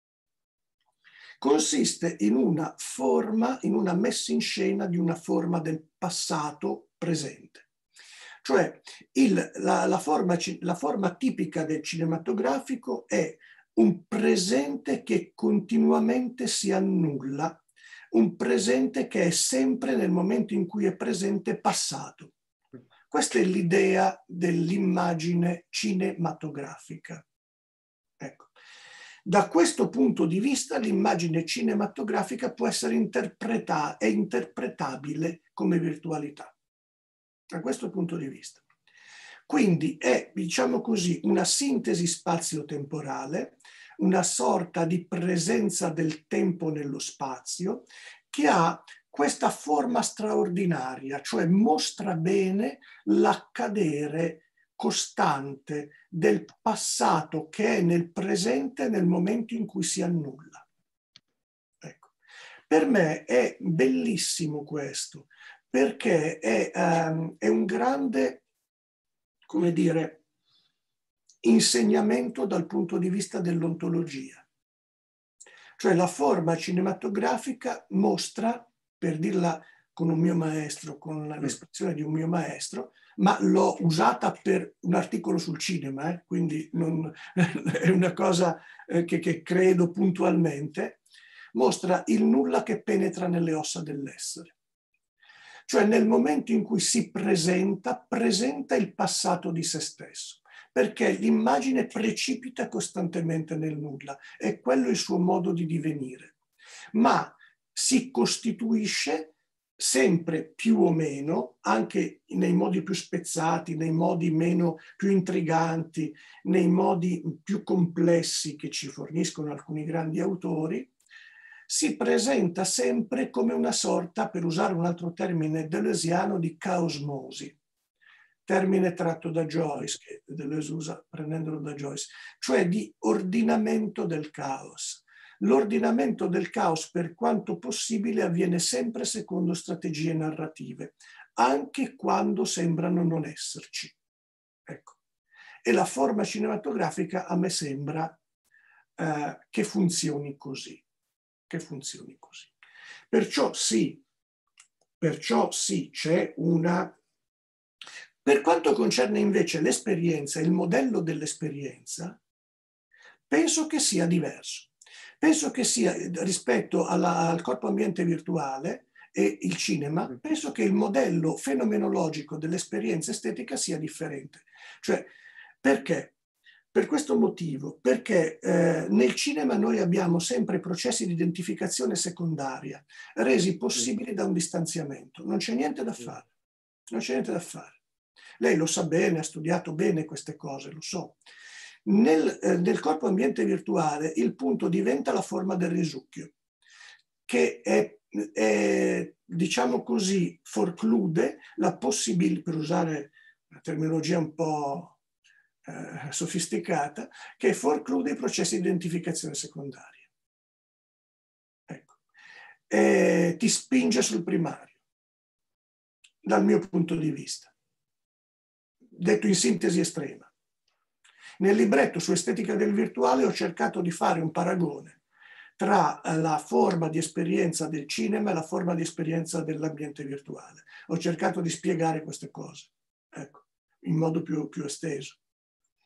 Consiste in una forma, in una messa in scena di una forma del passato presente. Cioè il, la, la, forma, la forma tipica del cinematografico è un presente che continuamente si annulla, un presente che è sempre nel momento in cui è presente passato. Questa è l'idea dell'immagine cinematografica. Ecco. Da questo punto di vista l'immagine cinematografica può essere interpretata, è interpretabile come virtualità. Da questo punto di vista. Quindi è, diciamo così, una sintesi spazio-temporale, una sorta di presenza del tempo nello spazio che ha questa forma straordinaria, cioè mostra bene l'accadere costante del passato che è nel presente nel momento in cui si annulla. Ecco. Per me è bellissimo questo, perché è, um, è un grande, come dire, insegnamento dal punto di vista dell'ontologia. Cioè la forma cinematografica mostra, per dirla con un mio maestro, con l'espressione di un mio maestro, ma l'ho usata per un articolo sul cinema, eh? Quindi non, è una cosa eh, che, che credo puntualmente, mostra il nulla che penetra nelle ossa dell'essere. Cioè nel momento in cui si presenta, presenta il passato di se stesso, perché l'immagine precipita costantemente nel nulla, è quello il suo modo di divenire, ma si costituisce sempre più o meno, anche nei modi più spezzati, nei modi meno più intriganti, nei modi più complessi che ci forniscono alcuni grandi autori, si presenta sempre come una sorta, per usare un altro termine deleuziano, di caosmosi, termine tratto da Joyce, che Deleuze usa prendendolo da Joyce, cioè di ordinamento del caos. L'ordinamento del caos, per quanto possibile, avviene sempre secondo strategie narrative, anche quando sembrano non esserci. Ecco. E la forma cinematografica a me sembra eh, che funzioni così. Che funzioni così. Perciò sì, perciò sì, c'è una... Per quanto concerne invece l'esperienza, il modello dell'esperienza, penso che sia diverso. Penso che sia, rispetto alla, al corpo ambiente virtuale e il cinema, penso che il modello fenomenologico dell'esperienza estetica sia differente. Cioè, perché? Per questo motivo, perché eh, nel cinema noi abbiamo sempre processi di identificazione secondaria, resi possibili da un distanziamento. Non c'è niente da fare. Non c'è niente da fare. Lei lo sa bene, ha studiato bene queste cose, lo so. Nel, eh, nel corpo ambiente virtuale il punto diventa la forma del risucchio, che è, è diciamo così, forclude la possibilità, per usare una terminologia un po' eh, sofisticata, che forclude i processi di identificazione secondaria. Ecco. E ti spinge sul primario, dal mio punto di vista. Detto in sintesi estrema. Nel libretto su estetica del virtuale ho cercato di fare un paragone tra la forma di esperienza del cinema e la forma di esperienza dell'ambiente virtuale. Ho cercato di spiegare queste cose, ecco, in modo più, più esteso.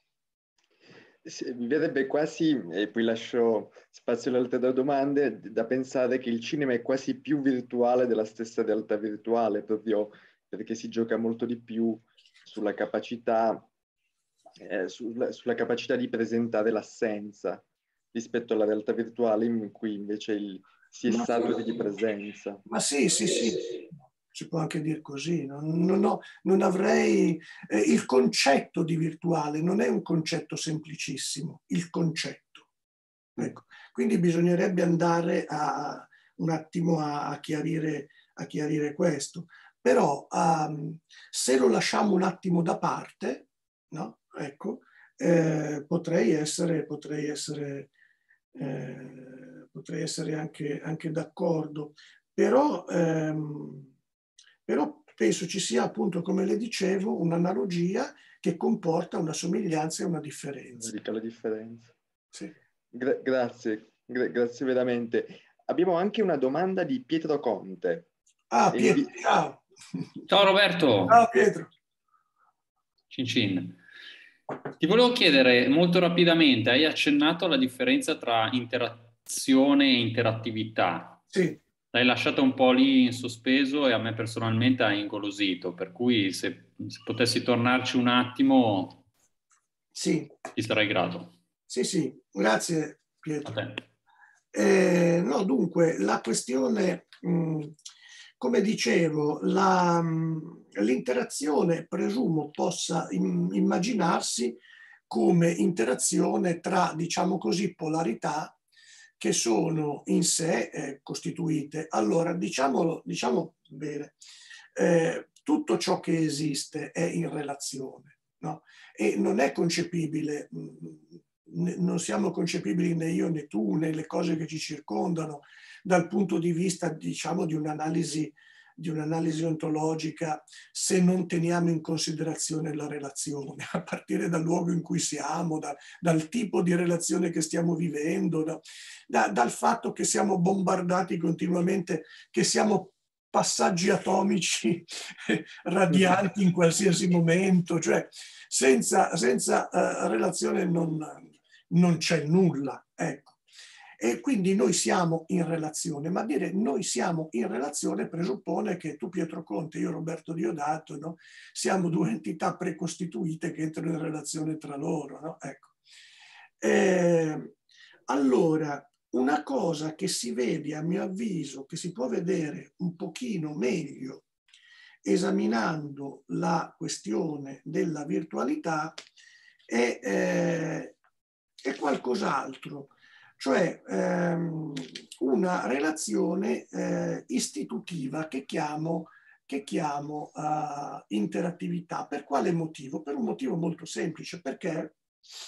Sì, mi verrebbe quasi, e poi lascio spazio alle altre domande, da pensare che il cinema è quasi più virtuale della stessa realtà virtuale, proprio perché si gioca molto di più sulla capacità, eh, sulla, sulla capacità di presentare l'assenza rispetto alla realtà virtuale in cui invece il, si è Ma, saturi di presenza. ma sì, sì, sì, si può anche dire così. Non, non, ho, non avrei... Eh, il concetto di virtuale non è un concetto semplicissimo, il concetto. Ecco. Quindi bisognerebbe andare a, un attimo a, a, chiarire, a chiarire questo. Però um, se lo lasciamo un attimo da parte, no? Ecco, eh, potrei essere, potrei essere, eh, potrei essere anche, anche d'accordo. Però, ehm, però penso ci sia appunto, come le dicevo, un'analogia che comporta una somiglianza e una differenza. Dica la differenza. Sì. Gra- grazie, gra- grazie veramente. Abbiamo anche una domanda di Pietro Conte. Ah, Pietro, Invi- ciao. Ciao Roberto. Ciao Pietro. Cin cin. Ti volevo chiedere molto rapidamente, hai accennato alla differenza tra interazione e interattività. Sì. L'hai lasciata un po' lì in sospeso e a me personalmente ha ingolosito, per cui se, se potessi tornarci un attimo, sì. ti sarei grato. Sì, sì, grazie Pietro. A te. Eh, no, dunque, la questione, mh, come dicevo, la, mh, l'interazione presumo possa im- immaginarsi come interazione tra, diciamo così, polarità che sono in sé eh, costituite. Allora, diciamolo, diciamo bene, eh, tutto ciò che esiste è in relazione, no? E non è concepibile, mh, non siamo concepibili né io né tu né le cose che ci circondano dal punto di vista, diciamo, di un'analisi di un'analisi ontologica se non teniamo in considerazione la relazione, a partire dal luogo in cui siamo, da, dal tipo di relazione che stiamo vivendo, da, da, dal fatto che siamo bombardati continuamente, che siamo passaggi atomici radianti in qualsiasi momento, cioè senza, senza uh, relazione non, non c'è nulla, ecco. E quindi noi siamo in relazione, ma dire noi siamo in relazione presuppone che tu Pietro Conte, io Roberto Diodato, no? Siamo due entità precostituite che entrano in relazione tra loro, no? Ecco. Eh, allora, una cosa che si vede, a mio avviso, che si può vedere un pochino meglio esaminando la questione della virtualità è, eh, è qualcos'altro, cioè ehm, una relazione eh, istitutiva che chiamo, che chiamo uh, interattività. Per quale motivo? Per un motivo molto semplice, perché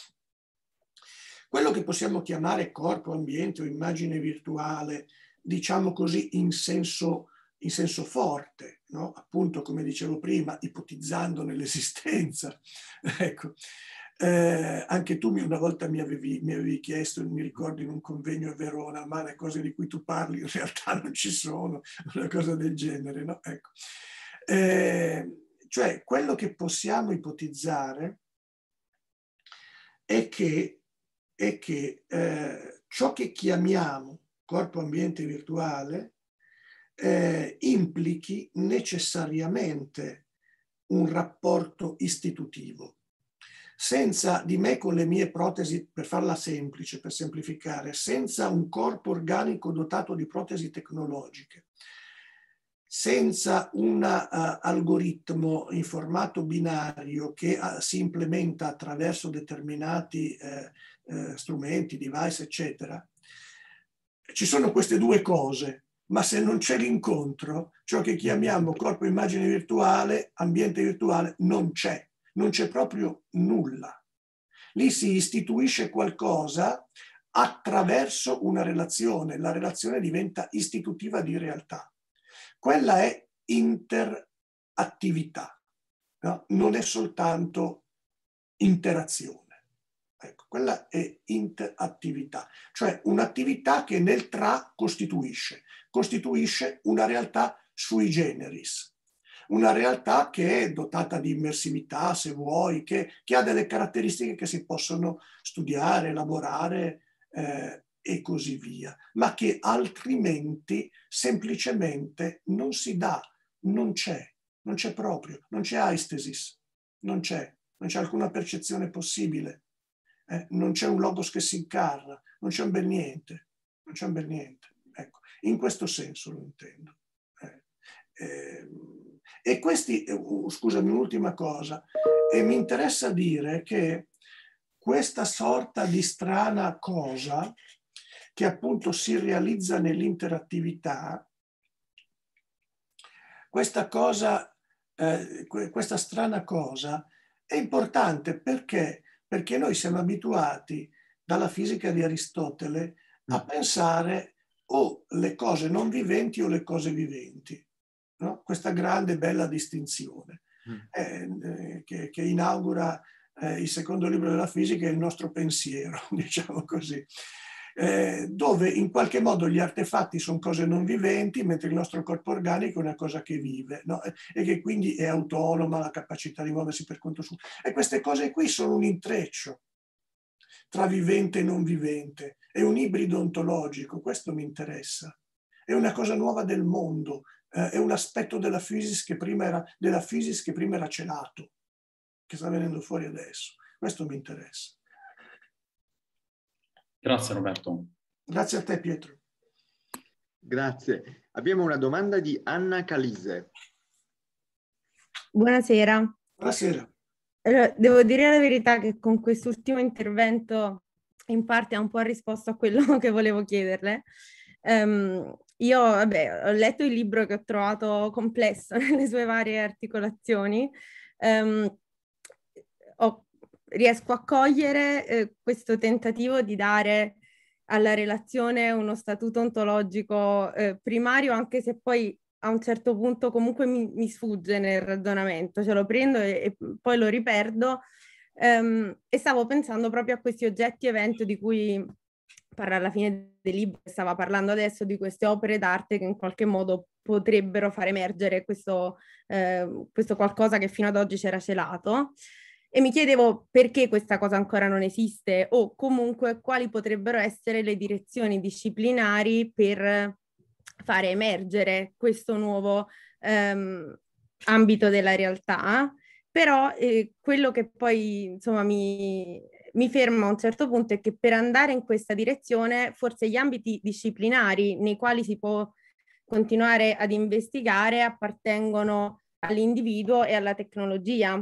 quello che possiamo chiamare corpo, ambiente o immagine virtuale, diciamo così in senso, in senso forte, no? Appunto come dicevo prima, ipotizzandone l'esistenza. Ecco. Eh, anche tu una volta mi avevi, mi avevi chiesto, mi ricordo in un convegno a Verona, ma le cose di cui tu parli in realtà non ci sono, una cosa del genere, no? Ecco. Eh, cioè quello che possiamo ipotizzare è che, è che eh, ciò che chiamiamo corpo ambiente virtuale eh, implichi necessariamente un rapporto istitutivo. Senza di me con le mie protesi, per farla semplice, per semplificare, senza un corpo organico dotato di protesi tecnologiche, senza un uh, algoritmo in formato binario che uh, si implementa attraverso determinati uh, uh, strumenti, device, eccetera, ci sono queste due cose, ma se non c'è l'incontro, ciò che chiamiamo corpo immagine virtuale, ambiente virtuale, non c'è. Non c'è proprio nulla. Lì si istituisce qualcosa attraverso una relazione. La relazione diventa istitutiva di realtà. Quella è interattività, no? Non è soltanto interazione. Ecco, quella è interattività, cioè un'attività che nel tra costituisce, costituisce una realtà sui generis. una realtà che è dotata di immersività, se vuoi, che, che ha delle caratteristiche che si possono studiare, elaborare eh, e così via, ma che altrimenti semplicemente non si dà, non c'è, non c'è proprio, non c'è aistesis, non c'è, non c'è alcuna percezione possibile, eh, non c'è un logos che si incarna, non c'è un bel niente, non c'è un bel niente. Ecco, in questo senso lo intendo. Eh, eh, e questi, uh, scusami, un'ultima cosa, e mi interessa dire che questa sorta di strana cosa che appunto si realizza nell'interattività, questa cosa, eh, questa strana cosa è importante perché, perché noi siamo abituati dalla fisica di Aristotele a pensare o le cose non viventi o le cose viventi, no? Questa grande bella distinzione eh, che, che inaugura eh, il secondo libro della fisica e il nostro pensiero, diciamo così. Eh, dove in qualche modo gli artefatti sono cose non viventi, mentre il nostro corpo organico è una cosa che vive, no? E che quindi è autonoma, la capacità di muoversi per conto suo. E queste cose qui sono un intreccio tra vivente e non vivente, è un ibrido ontologico, questo mi interessa. È una cosa nuova del mondo, eh, è un aspetto della physis che prima era, della physis che prima era celato, che sta venendo fuori adesso. Questo mi interessa. Grazie Roberto. Grazie a te Pietro. Grazie. Abbiamo una domanda di Anna Calise. Buonasera. Buonasera. Allora, devo dire la verità che con quest'ultimo intervento in parte ha un po' risposto a quello che volevo chiederle. Um, io vabbè, ho letto il libro che ho trovato complesso nelle sue varie articolazioni. Um, ho, riesco a cogliere eh, questo tentativo di dare alla relazione uno statuto ontologico eh, primario, anche se poi a un certo punto comunque mi, mi sfugge nel ragionamento, ce lo prendo e, e poi lo riperdo. Um, e stavo pensando proprio a questi oggetti evento di cui parla alla fine del libro, stava parlando adesso di queste opere d'arte che in qualche modo potrebbero far emergere questo, eh, questo qualcosa che fino ad oggi c'era celato. E mi chiedevo perché questa cosa ancora non esiste o comunque quali potrebbero essere le direzioni disciplinari per fare emergere questo nuovo ehm, ambito della realtà. Però eh, quello che poi insomma mi, mi ferma a un certo punto è che per andare in questa direzione forse gli ambiti disciplinari nei quali si può continuare ad investigare appartengono all'individuo e alla tecnologia.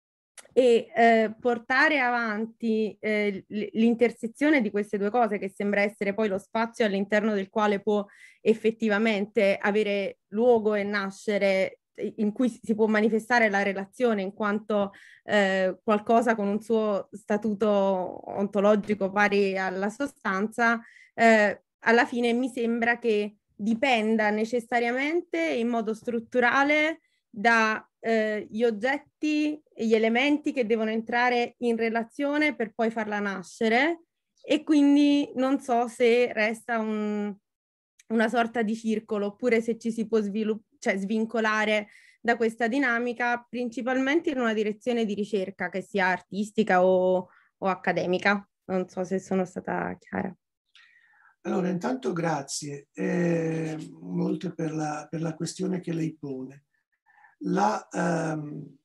E eh, portare avanti eh, l'intersezione di queste due cose, che sembra essere poi lo spazio all'interno del quale può effettivamente avere luogo e nascere, in cui si può manifestare la relazione in quanto eh, qualcosa con un suo statuto ontologico pari alla sostanza, eh, alla fine mi sembra che dipenda necessariamente in modo strutturale da eh, gli oggetti e gli elementi che devono entrare in relazione per poi farla nascere, e quindi non so se resta un, una sorta di circolo oppure se ci si può sviluppare, cioè svincolare da questa dinamica principalmente in una direzione di ricerca che sia artistica o, o accademica. Non so se sono stata chiara. Allora, intanto grazie eh, molte per la, per la questione che lei pone. La, um,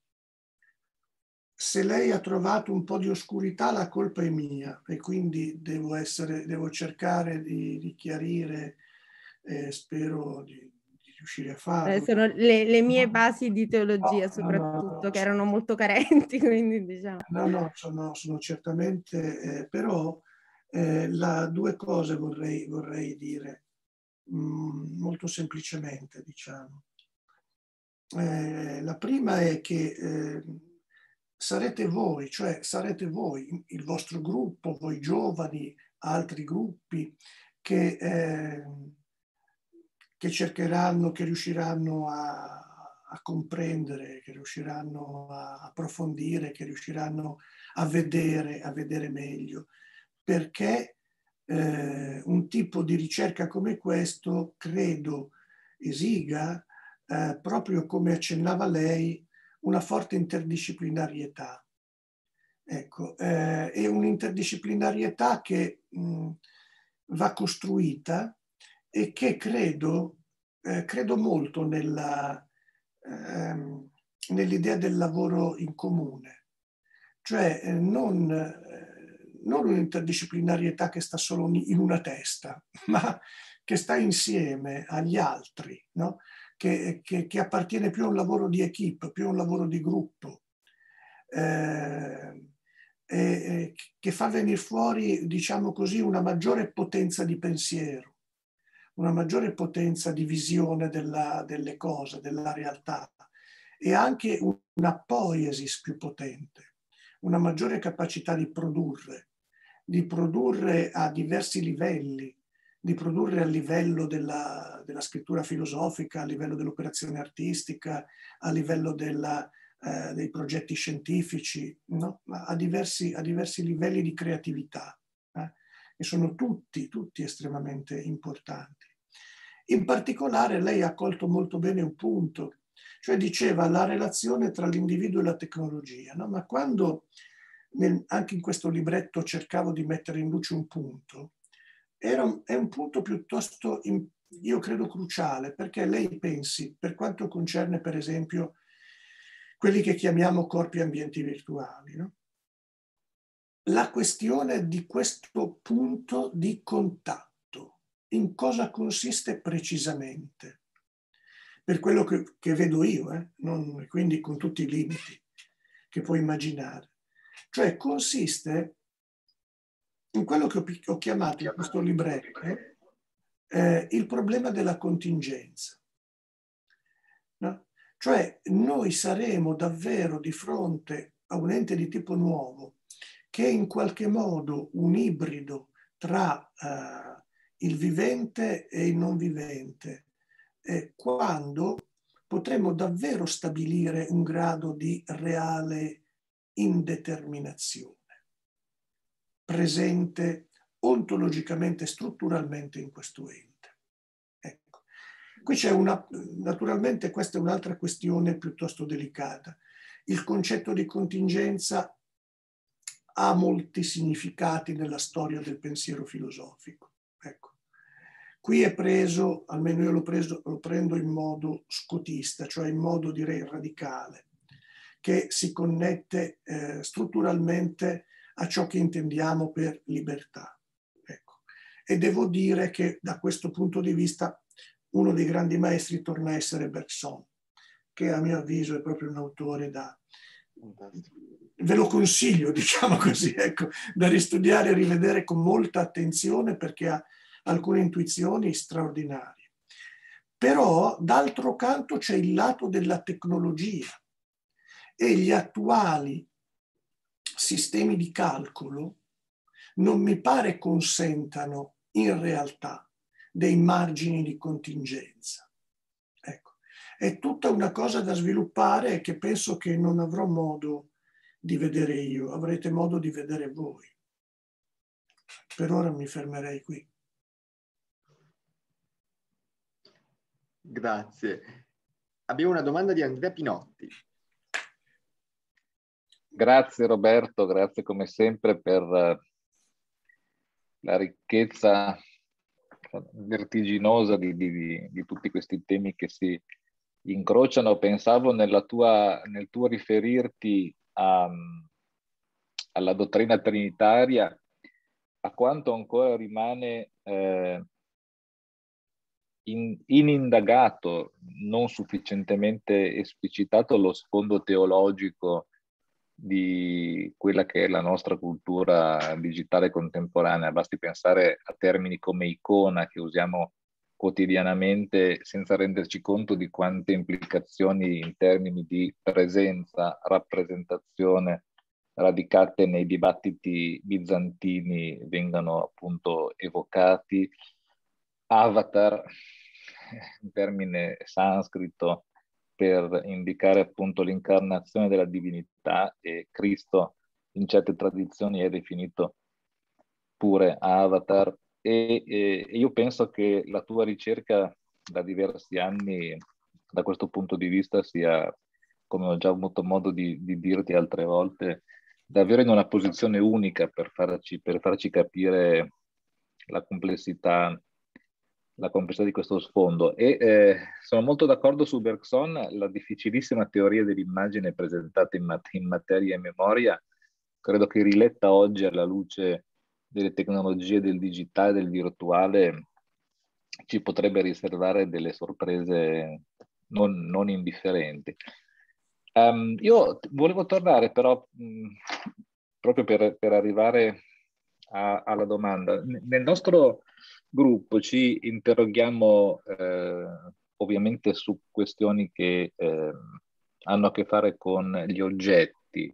se lei ha trovato un po' di oscurità, la colpa è mia e quindi devo, essere, devo cercare di, di chiarire, eh, spero di, di riuscire a farlo. Eh, sono le, le mie basi di teologia no, soprattutto, no, no, che erano molto carenti, quindi diciamo. No, no, sono, sono certamente, eh, però eh, la, due cose vorrei, vorrei dire mh, molto semplicemente, diciamo. Eh, la prima è che eh, sarete voi, cioè sarete voi, il vostro gruppo, voi giovani, altri gruppi che, eh, che cercheranno, che riusciranno a, a comprendere, che riusciranno a approfondire, che riusciranno a vedere, a vedere meglio, perché eh, un tipo di ricerca come questo credo esiga eh, proprio come accennava lei, una forte interdisciplinarietà. Ecco, eh, è un'interdisciplinarietà che mh, va costruita e che credo, eh, credo molto nella, ehm, nell'idea del lavoro in comune, cioè eh, non, eh, non un'interdisciplinarietà che sta solo in una testa, ma che sta insieme agli altri, no? che, che, che appartiene più a un lavoro di equipe, più a un lavoro di gruppo. Eh, eh, che fa venire fuori, diciamo così, una maggiore potenza di pensiero, una maggiore potenza di visione della, delle cose, della realtà, e anche una poiesis più potente, una maggiore capacità di produrre, di produrre a diversi livelli, di produrre a livello della, della scrittura filosofica, a livello dell'operazione artistica, a livello della Eh, dei progetti scientifici, no? a, diversi, a diversi livelli di creatività, eh? e sono tutti, tutti estremamente importanti. In particolare lei ha colto molto bene un punto, cioè diceva la relazione tra l'individuo e la tecnologia, no? Ma quando nel, anche in questo libretto cercavo di mettere in luce un punto, era, è un punto piuttosto, in, io credo, cruciale, perché lei pensi, per quanto concerne per esempio quelli che chiamiamo corpi ambienti virtuali, no? La questione di questo punto di contatto, in cosa consiste precisamente? Per quello che, che vedo io, eh? Non, quindi con tutti i limiti che puoi immaginare. Cioè consiste in quello che ho, ho chiamato in questo libretto eh, il problema della contingenza. No? Cioè noi saremo davvero di fronte a un ente di tipo nuovo che è in qualche modo un ibrido tra eh, il vivente e il non vivente, eh, quando potremo davvero stabilire un grado di reale indeterminazione, presente ontologicamente e strutturalmente in questo ente. Qui c'è una, naturalmente questa è un'altra questione piuttosto delicata. Il concetto di contingenza ha molti significati nella storia del pensiero filosofico. Ecco. Qui è preso, almeno io l'ho preso, lo prendo in modo scotista, cioè in modo direi radicale, che si connette eh, strutturalmente a ciò che intendiamo per libertà. Ecco. E devo dire che da questo punto di vista uno dei grandi maestri torna a essere Bergson, che a mio avviso è proprio un autore da... Ve lo consiglio, diciamo così, ecco, da ristudiare e rivedere con molta attenzione perché ha alcune intuizioni straordinarie. Però, d'altro canto, c'è il lato della tecnologia e gli attuali sistemi di calcolo non mi pare consentano in realtà dei margini di contingenza. Ecco. È tutta una cosa da sviluppare e che penso che non avrò modo di vedere io, avrete modo di vedere voi. Per ora mi fermerei qui. Grazie. Abbiamo una domanda di Andrea Pinotti. Grazie Roberto, grazie come sempre per la ricchezza vertiginosa di, di, di tutti questi temi che si incrociano. Pensavo nella tua, nel tuo riferirti a, alla dottrina trinitaria, a quanto ancora rimane eh, in, inindagato, non sufficientemente esplicitato lo sfondo teologico di quella che è la nostra cultura digitale contemporanea. Basti pensare a termini come icona che usiamo quotidianamente senza renderci conto di quante implicazioni in termini di presenza, rappresentazione radicate nei dibattiti bizantini vengano appunto evocati. Avatar, un termine sanscrito per indicare appunto l'incarnazione della divinità, e Cristo in certe tradizioni è definito pure avatar, e, e io penso che la tua ricerca da diversi anni da questo punto di vista sia, come ho già avuto modo di, di dirti altre volte, davvero in una posizione unica per farci, per farci capire la complessità, la complessità di questo sfondo. E eh, sono molto d'accordo su Bergson, la difficilissima teoria dell'immagine presentata in, mat- in materia e memoria, credo che riletta oggi alla luce delle tecnologie del digitale, del virtuale, ci potrebbe riservare delle sorprese non, non indifferenti. Um, io volevo tornare però, mh, proprio per, per arrivare a, alla domanda. Nel nostro gruppo ci interroghiamo eh, ovviamente su questioni che eh, hanno a che fare con gli oggetti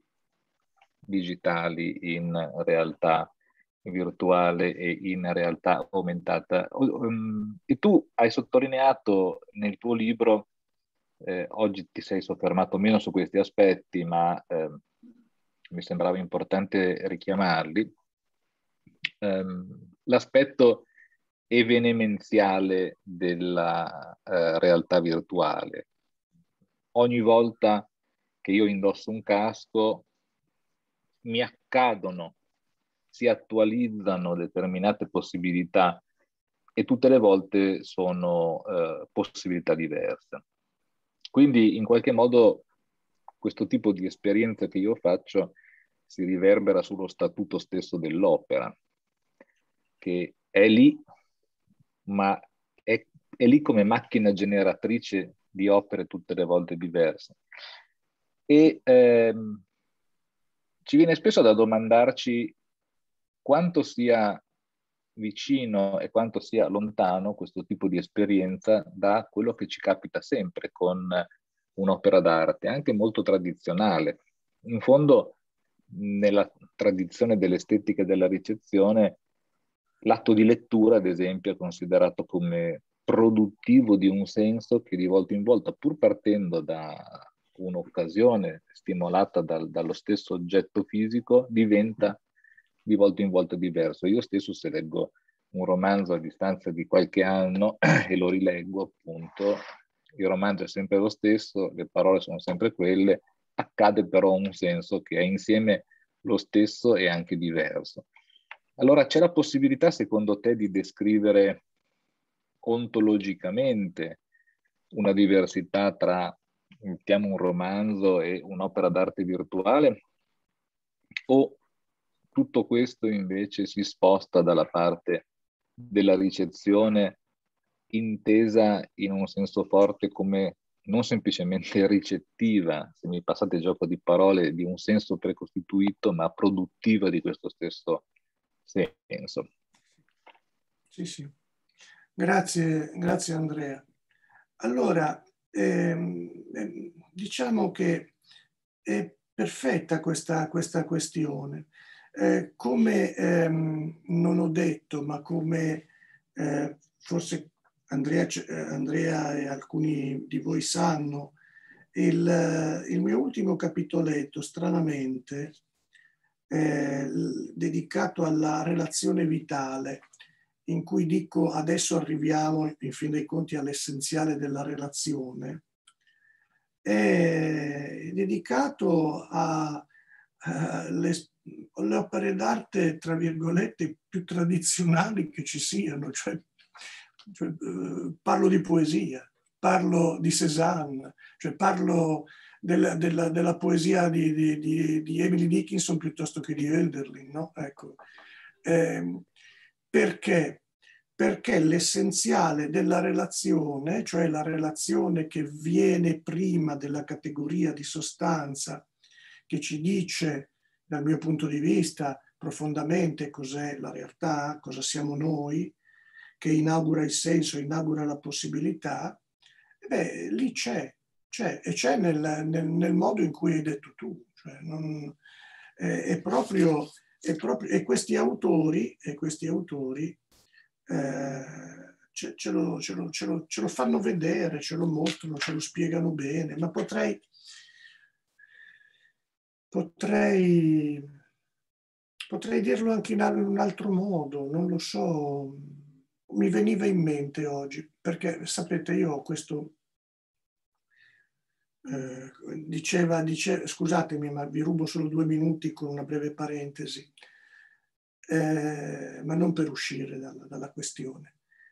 digitali in realtà virtuale e in realtà aumentata. Um, e tu hai sottolineato nel tuo libro, eh, oggi ti sei soffermato meno su questi aspetti, ma eh, mi sembrava importante richiamarli, ehm, l'aspetto evenemenziale della eh, realtà virtuale. Ogni volta che io indosso un casco mi accadono, si attualizzano determinate possibilità e tutte le volte sono eh, possibilità diverse. Quindi in qualche modo questo tipo di esperienza che io faccio si riverbera sullo statuto stesso dell'opera, che è lì, ma è, è lì come macchina generatrice di opere tutte le volte diverse. E ehm, ci viene spesso da domandarci quanto sia vicino e quanto sia lontano questo tipo di esperienza da quello che ci capita sempre con un'opera d'arte, anche molto tradizionale. In fondo, nella tradizione dell'estetica e della ricezione, l'atto di lettura, ad esempio, è considerato come produttivo di un senso che di volta in volta, pur partendo da un'occasione stimolata dal, dallo stesso oggetto fisico, diventa di volta in volta diverso. Io stesso, se leggo un romanzo a distanza di qualche anno e lo rileggo, appunto, il romanzo è sempre lo stesso, le parole sono sempre quelle, accade però un senso che è insieme lo stesso e anche diverso. Allora, c'è la possibilità, secondo te, di descrivere ontologicamente una diversità tra, mettiamo, un romanzo e un'opera d'arte virtuale? O tutto questo invece si sposta dalla parte della ricezione, intesa in un senso forte come non semplicemente ricettiva, se mi passate il gioco di parole, di un senso precostituito, ma produttiva di questo stesso senso? Sì, sì. Grazie, grazie Andrea. Allora, ehm, diciamo che è perfetta questa, questa questione. Eh, come ehm, non ho detto, ma come eh, forse Andrea, Andrea e alcuni di voi sanno, il, il mio ultimo capitoletto, stranamente, eh, dedicato alla relazione vitale, in cui dico adesso arriviamo in fin dei conti all'essenziale della relazione, è dedicato a, a le, le opere d'arte, tra virgolette, più tradizionali che ci siano, cioè, cioè parlo di poesia, parlo di Cézanne, cioè parlo della, della, della poesia di, di, di, di Emily Dickinson piuttosto che di Hölderlin, no? Ecco. Eh, perché? Perché l'essenziale della relazione, cioè la relazione che viene prima della categoria di sostanza, che ci dice, dal mio punto di vista, profondamente cos'è la realtà, cosa siamo noi, che inaugura il senso, inaugura la possibilità, beh, lì c'è, c'è, e c'è nel, nel, nel modo in cui hai detto tu. Cioè non, è, è proprio, è proprio, e questi autori, e questi autori eh, ce, ce, lo, ce, lo, ce, lo, ce lo fanno vedere, ce lo mostrano, ce lo spiegano bene, ma potrei, potrei, potrei dirlo anche in un altro modo, non lo so, mi veniva in mente oggi, perché sapete io ho questo, eh, diceva, dice, scusatemi, ma vi rubo solo due minuti con una breve parentesi, eh, ma non per uscire dalla, dalla questione.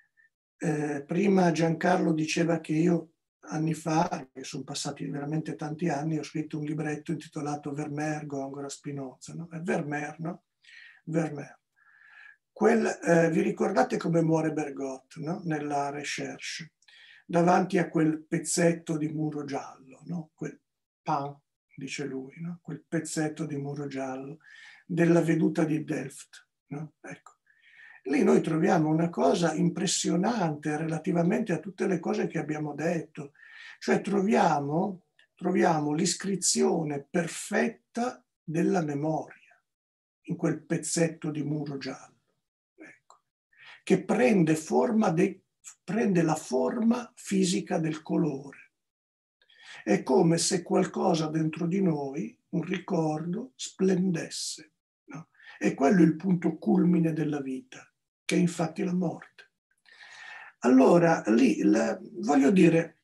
Eh, prima Giancarlo diceva che io anni fa, che sono passati veramente tanti anni, ho scritto un libretto intitolato Vermeer, Gongora, Spinoza. No? Vermeer, no? Vermeer. Quel, eh, vi ricordate come muore Bergotte, no? Nella Recherche, davanti a quel pezzetto di muro giallo, no? Quel pan, dice lui, no? Quel pezzetto di muro giallo della veduta di Delft. No? Ecco. Lì noi troviamo una cosa impressionante relativamente a tutte le cose che abbiamo detto, cioè troviamo, troviamo l'iscrizione perfetta della memoria in quel pezzetto di muro giallo, ecco, che prende, forma de, prende la forma fisica del colore. È come se qualcosa dentro di noi, un ricordo, splendesse. No? E quello è il punto culmine della vita, che è infatti la morte. Allora, lì, la, voglio dire,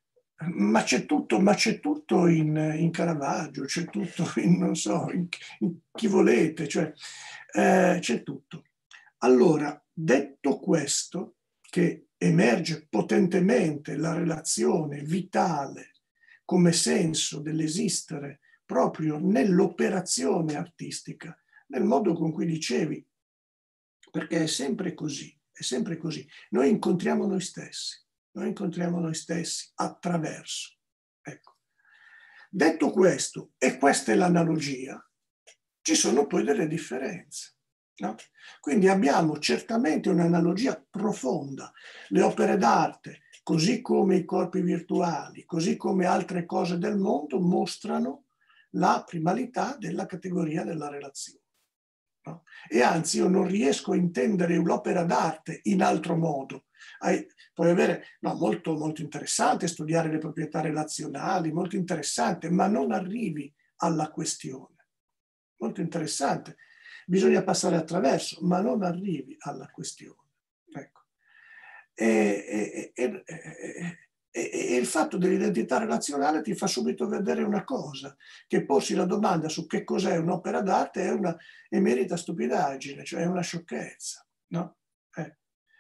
ma c'è tutto, ma c'è tutto in, in Caravaggio, c'è tutto in, non so, in, in chi volete, cioè, eh, c'è tutto. Allora, detto questo, che emerge potentemente la relazione vitale come senso dell'esistere proprio nell'operazione artistica, nel modo con cui dicevi, perché è sempre così, è sempre così. Noi incontriamo noi stessi, noi incontriamo noi stessi attraverso. Ecco. Detto questo, e questa è l'analogia, ci sono poi delle differenze. No? Quindi abbiamo certamente un'analogia profonda. Le opere d'arte, così come i corpi virtuali, così come altre cose del mondo, mostrano la primalità della categoria della relazione. No? E anzi io non riesco a intendere l'opera d'arte in altro modo. Hai, puoi avere, no, molto, molto interessante studiare le proprietà relazionali, molto interessante, ma non arrivi alla questione. Molto interessante, bisogna passare attraverso, ma non arrivi alla questione. Ecco. E, e, e, e, e il fatto dell'identità relazionale ti fa subito vedere una cosa, che porsi la domanda su che cos'è un'opera d'arte è una emerita stupidaggine, cioè è una sciocchezza. No? Eh.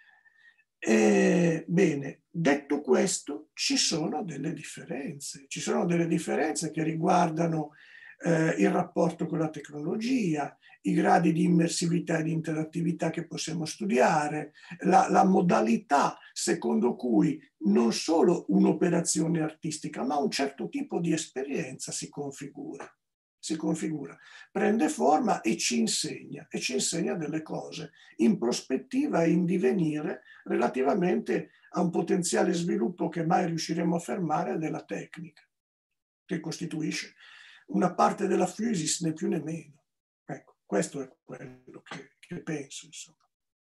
E, bene, detto questo, ci sono delle differenze, ci sono delle differenze che riguardano eh, il rapporto con la tecnologia, i gradi di immersività e di interattività che possiamo studiare, la, la modalità secondo cui non solo un'operazione artistica, ma un certo tipo di esperienza si configura. Si configura, prende forma e ci insegna, e ci insegna delle cose in prospettiva e in divenire relativamente a un potenziale sviluppo che mai riusciremo a fermare della tecnica, che costituisce una parte della physis, né più né meno. Ecco, questo è quello che, che penso, insomma.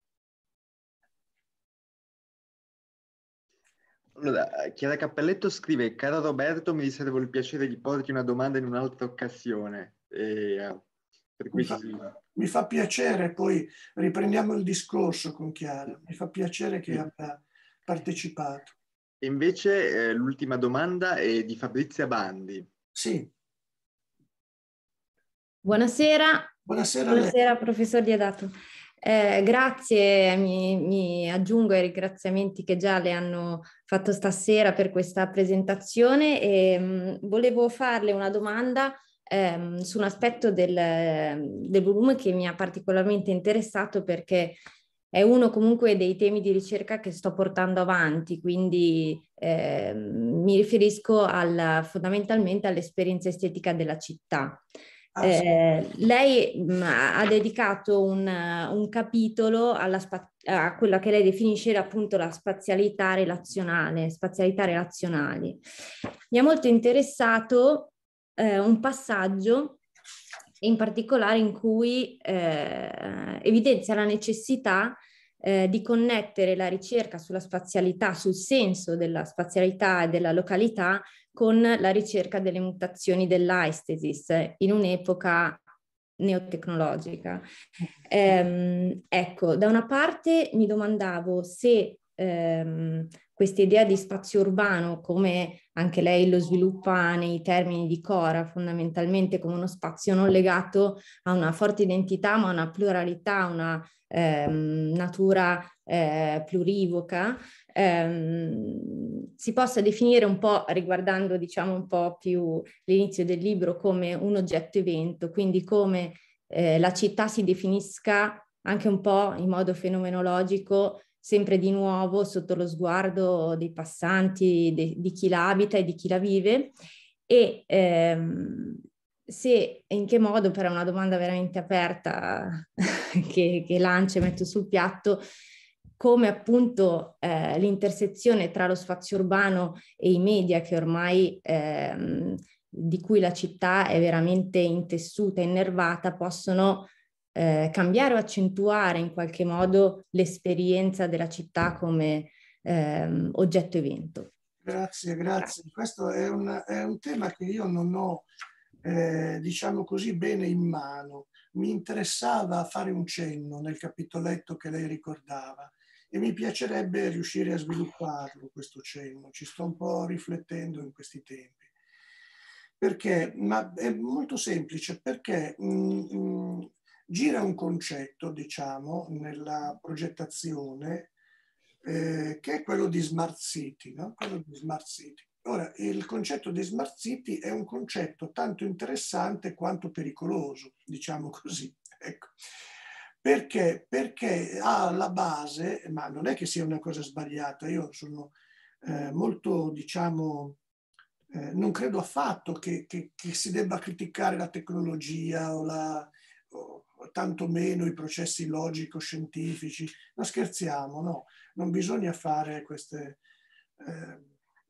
Allora, Chiara Cappelletto scrive: caro Roberto, mi riservo il piacere di porti una domanda in un'altra occasione. E, uh, per cui mi, fa, si... mi fa piacere, poi riprendiamo il discorso con Chiara, mi fa piacere che abbia partecipato. E invece eh, l'ultima domanda è di Fabrizia Bandi. Sì. Buonasera. Buonasera, Buonasera professor Diodato. Eh, grazie, mi, mi aggiungo ai ringraziamenti che già le hanno fatto stasera per questa presentazione e mh, volevo farle una domanda ehm, su un aspetto del, del volume che mi ha particolarmente interessato, perché è uno comunque dei temi di ricerca che sto portando avanti, quindi eh, mi riferisco al, fondamentalmente all'esperienza estetica della città. Eh, lei mh, ha dedicato un, un capitolo alla a quella che lei definisce appunto la spazialità relazionale, spazialità relazionali. Mi ha molto interessato eh, un passaggio in particolare in cui eh, evidenzia la necessità eh, di connettere la ricerca sulla spazialità, sul senso della spazialità e della località con la ricerca delle mutazioni dell'aistesis in un'epoca neotecnologica. Ehm, ecco, da una parte mi domandavo se ehm, questa idea di spazio urbano, come anche lei lo sviluppa nei termini di Cora, fondamentalmente come uno spazio non legato a una forte identità, ma a una pluralità, una ehm, natura eh, plurivoca, ehm, si possa definire un po', riguardando diciamo un po' più l'inizio del libro, come un oggetto evento, quindi come eh, la città si definisca anche un po' in modo fenomenologico, sempre di nuovo sotto lo sguardo dei passanti, de, di chi la abita e di chi la vive, e ehm, se e in che modo, per una domanda veramente aperta che, che lancio e metto sul piatto, come appunto eh, l'intersezione tra lo spazio urbano e i media, che ormai ehm, di cui la città è veramente intessuta, innervata, possono Eh, cambiare o accentuare in qualche modo l'esperienza della città come ehm, oggetto evento. Grazie, grazie. Questo è un, è un tema che io non ho, eh, diciamo così, bene in mano. Mi interessava fare un cenno nel capitoletto che lei ricordava e mi piacerebbe riuscire a svilupparlo, questo cenno. Ci sto un po' riflettendo in questi tempi. Perché? Ma è molto semplice, perché mh, mh, gira un concetto, diciamo, nella progettazione eh, che è quello di smart city, no? Quello di smart city. Ora, il concetto di smart city è un concetto tanto interessante quanto pericoloso, diciamo così. Ecco. Perché? Perché ha alla base, ma non è che sia una cosa sbagliata, io sono eh, molto, diciamo, eh, non credo affatto che, che, che si debba criticare la tecnologia o la... O, tantomeno i processi logico-scientifici. Non scherziamo, no, non bisogna fare queste... Eh,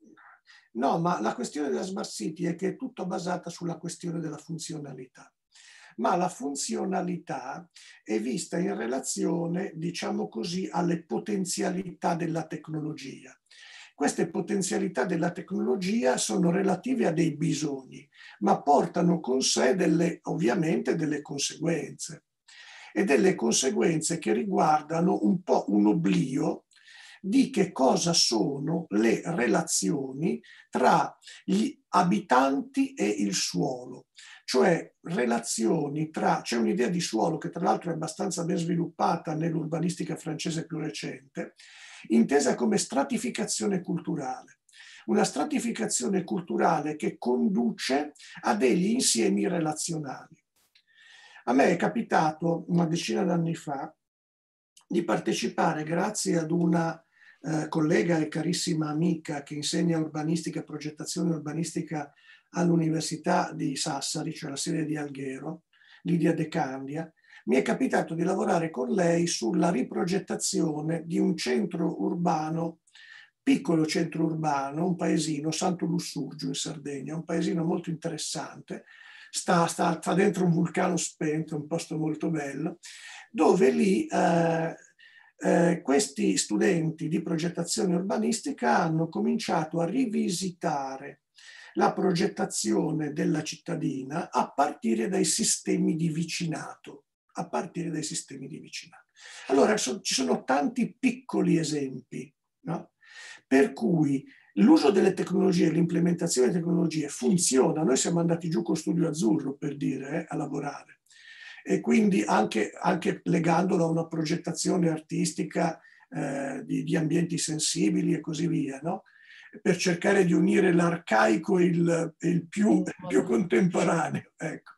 no, ma la questione della Smart City è che è tutta basata sulla questione della funzionalità. Ma la funzionalità è vista in relazione, diciamo così, alle potenzialità della tecnologia. Queste potenzialità della tecnologia sono relative a dei bisogni, ma portano con sé delle, ovviamente delle conseguenze. E delle conseguenze che riguardano un po' un oblio di che cosa sono le relazioni tra gli abitanti e il suolo. Cioè relazioni tra, c'è un'idea di suolo che tra l'altro è abbastanza ben sviluppata nell'urbanistica francese più recente, intesa come stratificazione culturale. Una stratificazione culturale che conduce a degli insiemi relazionali. A me è capitato una decina d'anni fa di partecipare, grazie ad una eh, collega e carissima amica che insegna urbanistica, progettazione urbanistica all'Università di Sassari, cioè la sede di Alghero, Lidia De Candia, mi è capitato di lavorare con lei sulla riprogettazione di un centro urbano, piccolo centro urbano, un paesino, Santo Lussurgio in Sardegna, un paesino molto interessante, sta, sta, sta dentro un vulcano spento, un posto molto bello, dove lì eh, eh, questi studenti di progettazione urbanistica hanno cominciato a rivisitare la progettazione della cittadina a partire dai sistemi di vicinato. a partire dai sistemi di vicinato. Allora, so, ci sono tanti piccoli esempi, no? Per cui l'uso delle tecnologie, l'implementazione delle tecnologie funziona. Noi siamo andati giù con Studio Azzurro, per dire, eh, a lavorare. E quindi anche, anche legandolo a una progettazione artistica eh, di, di ambienti sensibili e così via, no? Per cercare di unire l'arcaico e il, il, più, il più contemporaneo. Ecco.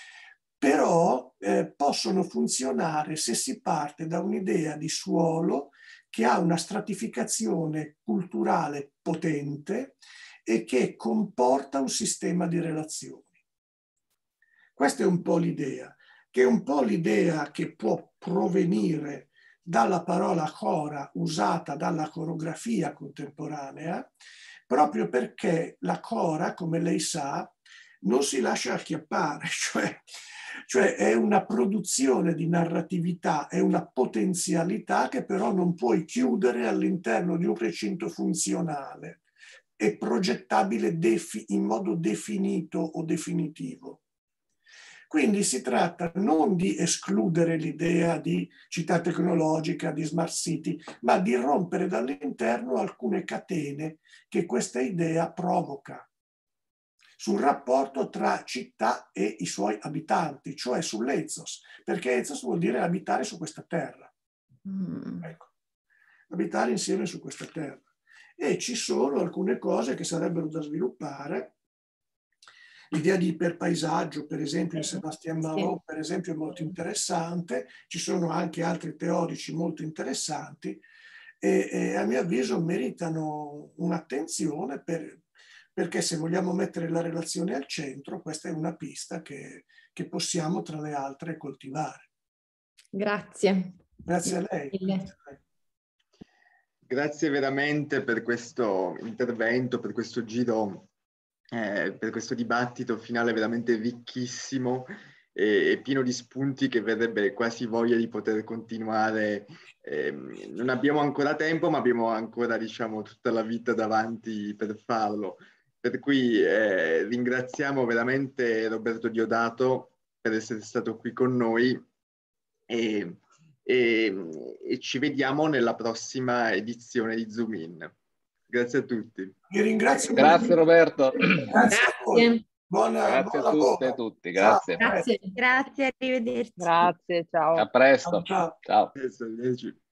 Però eh, possono funzionare se si parte da un'idea di suolo che ha una stratificazione culturale potente e che comporta un sistema di relazioni. Questa è un po' l'idea, che è un po' l'idea che può provenire dalla parola chora usata dalla coreografia contemporanea, proprio perché la chora, come lei sa, non si lascia acchiappare, cioè Cioè è una produzione di narratività, è una potenzialità che però non puoi chiudere all'interno di un recinto funzionale e progettabile in modo definito o definitivo. Quindi si tratta non di escludere l'idea di città tecnologica, di smart city, ma di rompere dall'interno alcune catene che questa idea provoca sul rapporto tra città e i suoi abitanti, cioè sull'ethos, perché ethos vuol dire abitare su questa terra. Mm. Ecco, abitare insieme su questa terra. E ci sono alcune cose che sarebbero da sviluppare. L'idea di iperpaesaggio, per esempio, in Sébastien Marot, per esempio, è molto interessante. Ci sono anche altri teorici molto interessanti e, e a mio avviso meritano un'attenzione per, perché se vogliamo mettere la relazione al centro, questa è una pista che, che possiamo, tra le altre, coltivare. Grazie. Grazie a lei. Grazie a lei. Grazie veramente per questo intervento, per questo giro, eh, per questo dibattito finale veramente ricchissimo e, e pieno di spunti che verrebbe quasi voglia di poter continuare. Eh, non abbiamo ancora tempo, ma abbiamo ancora, diciamo, tutta la vita davanti per farlo. Per cui eh, ringraziamo veramente Roberto Diodato per essere stato qui con noi e, e, e ci vediamo nella prossima edizione di Zoom In. Grazie a tutti. Vi ringrazio. Grazie Roberto. Grazie a voi. Buona, grazie buona a tutte e a tutti. Grazie. Grazie. Grazie, arrivederci. Grazie, ciao. A presto. Ciao. Ciao. Ciao.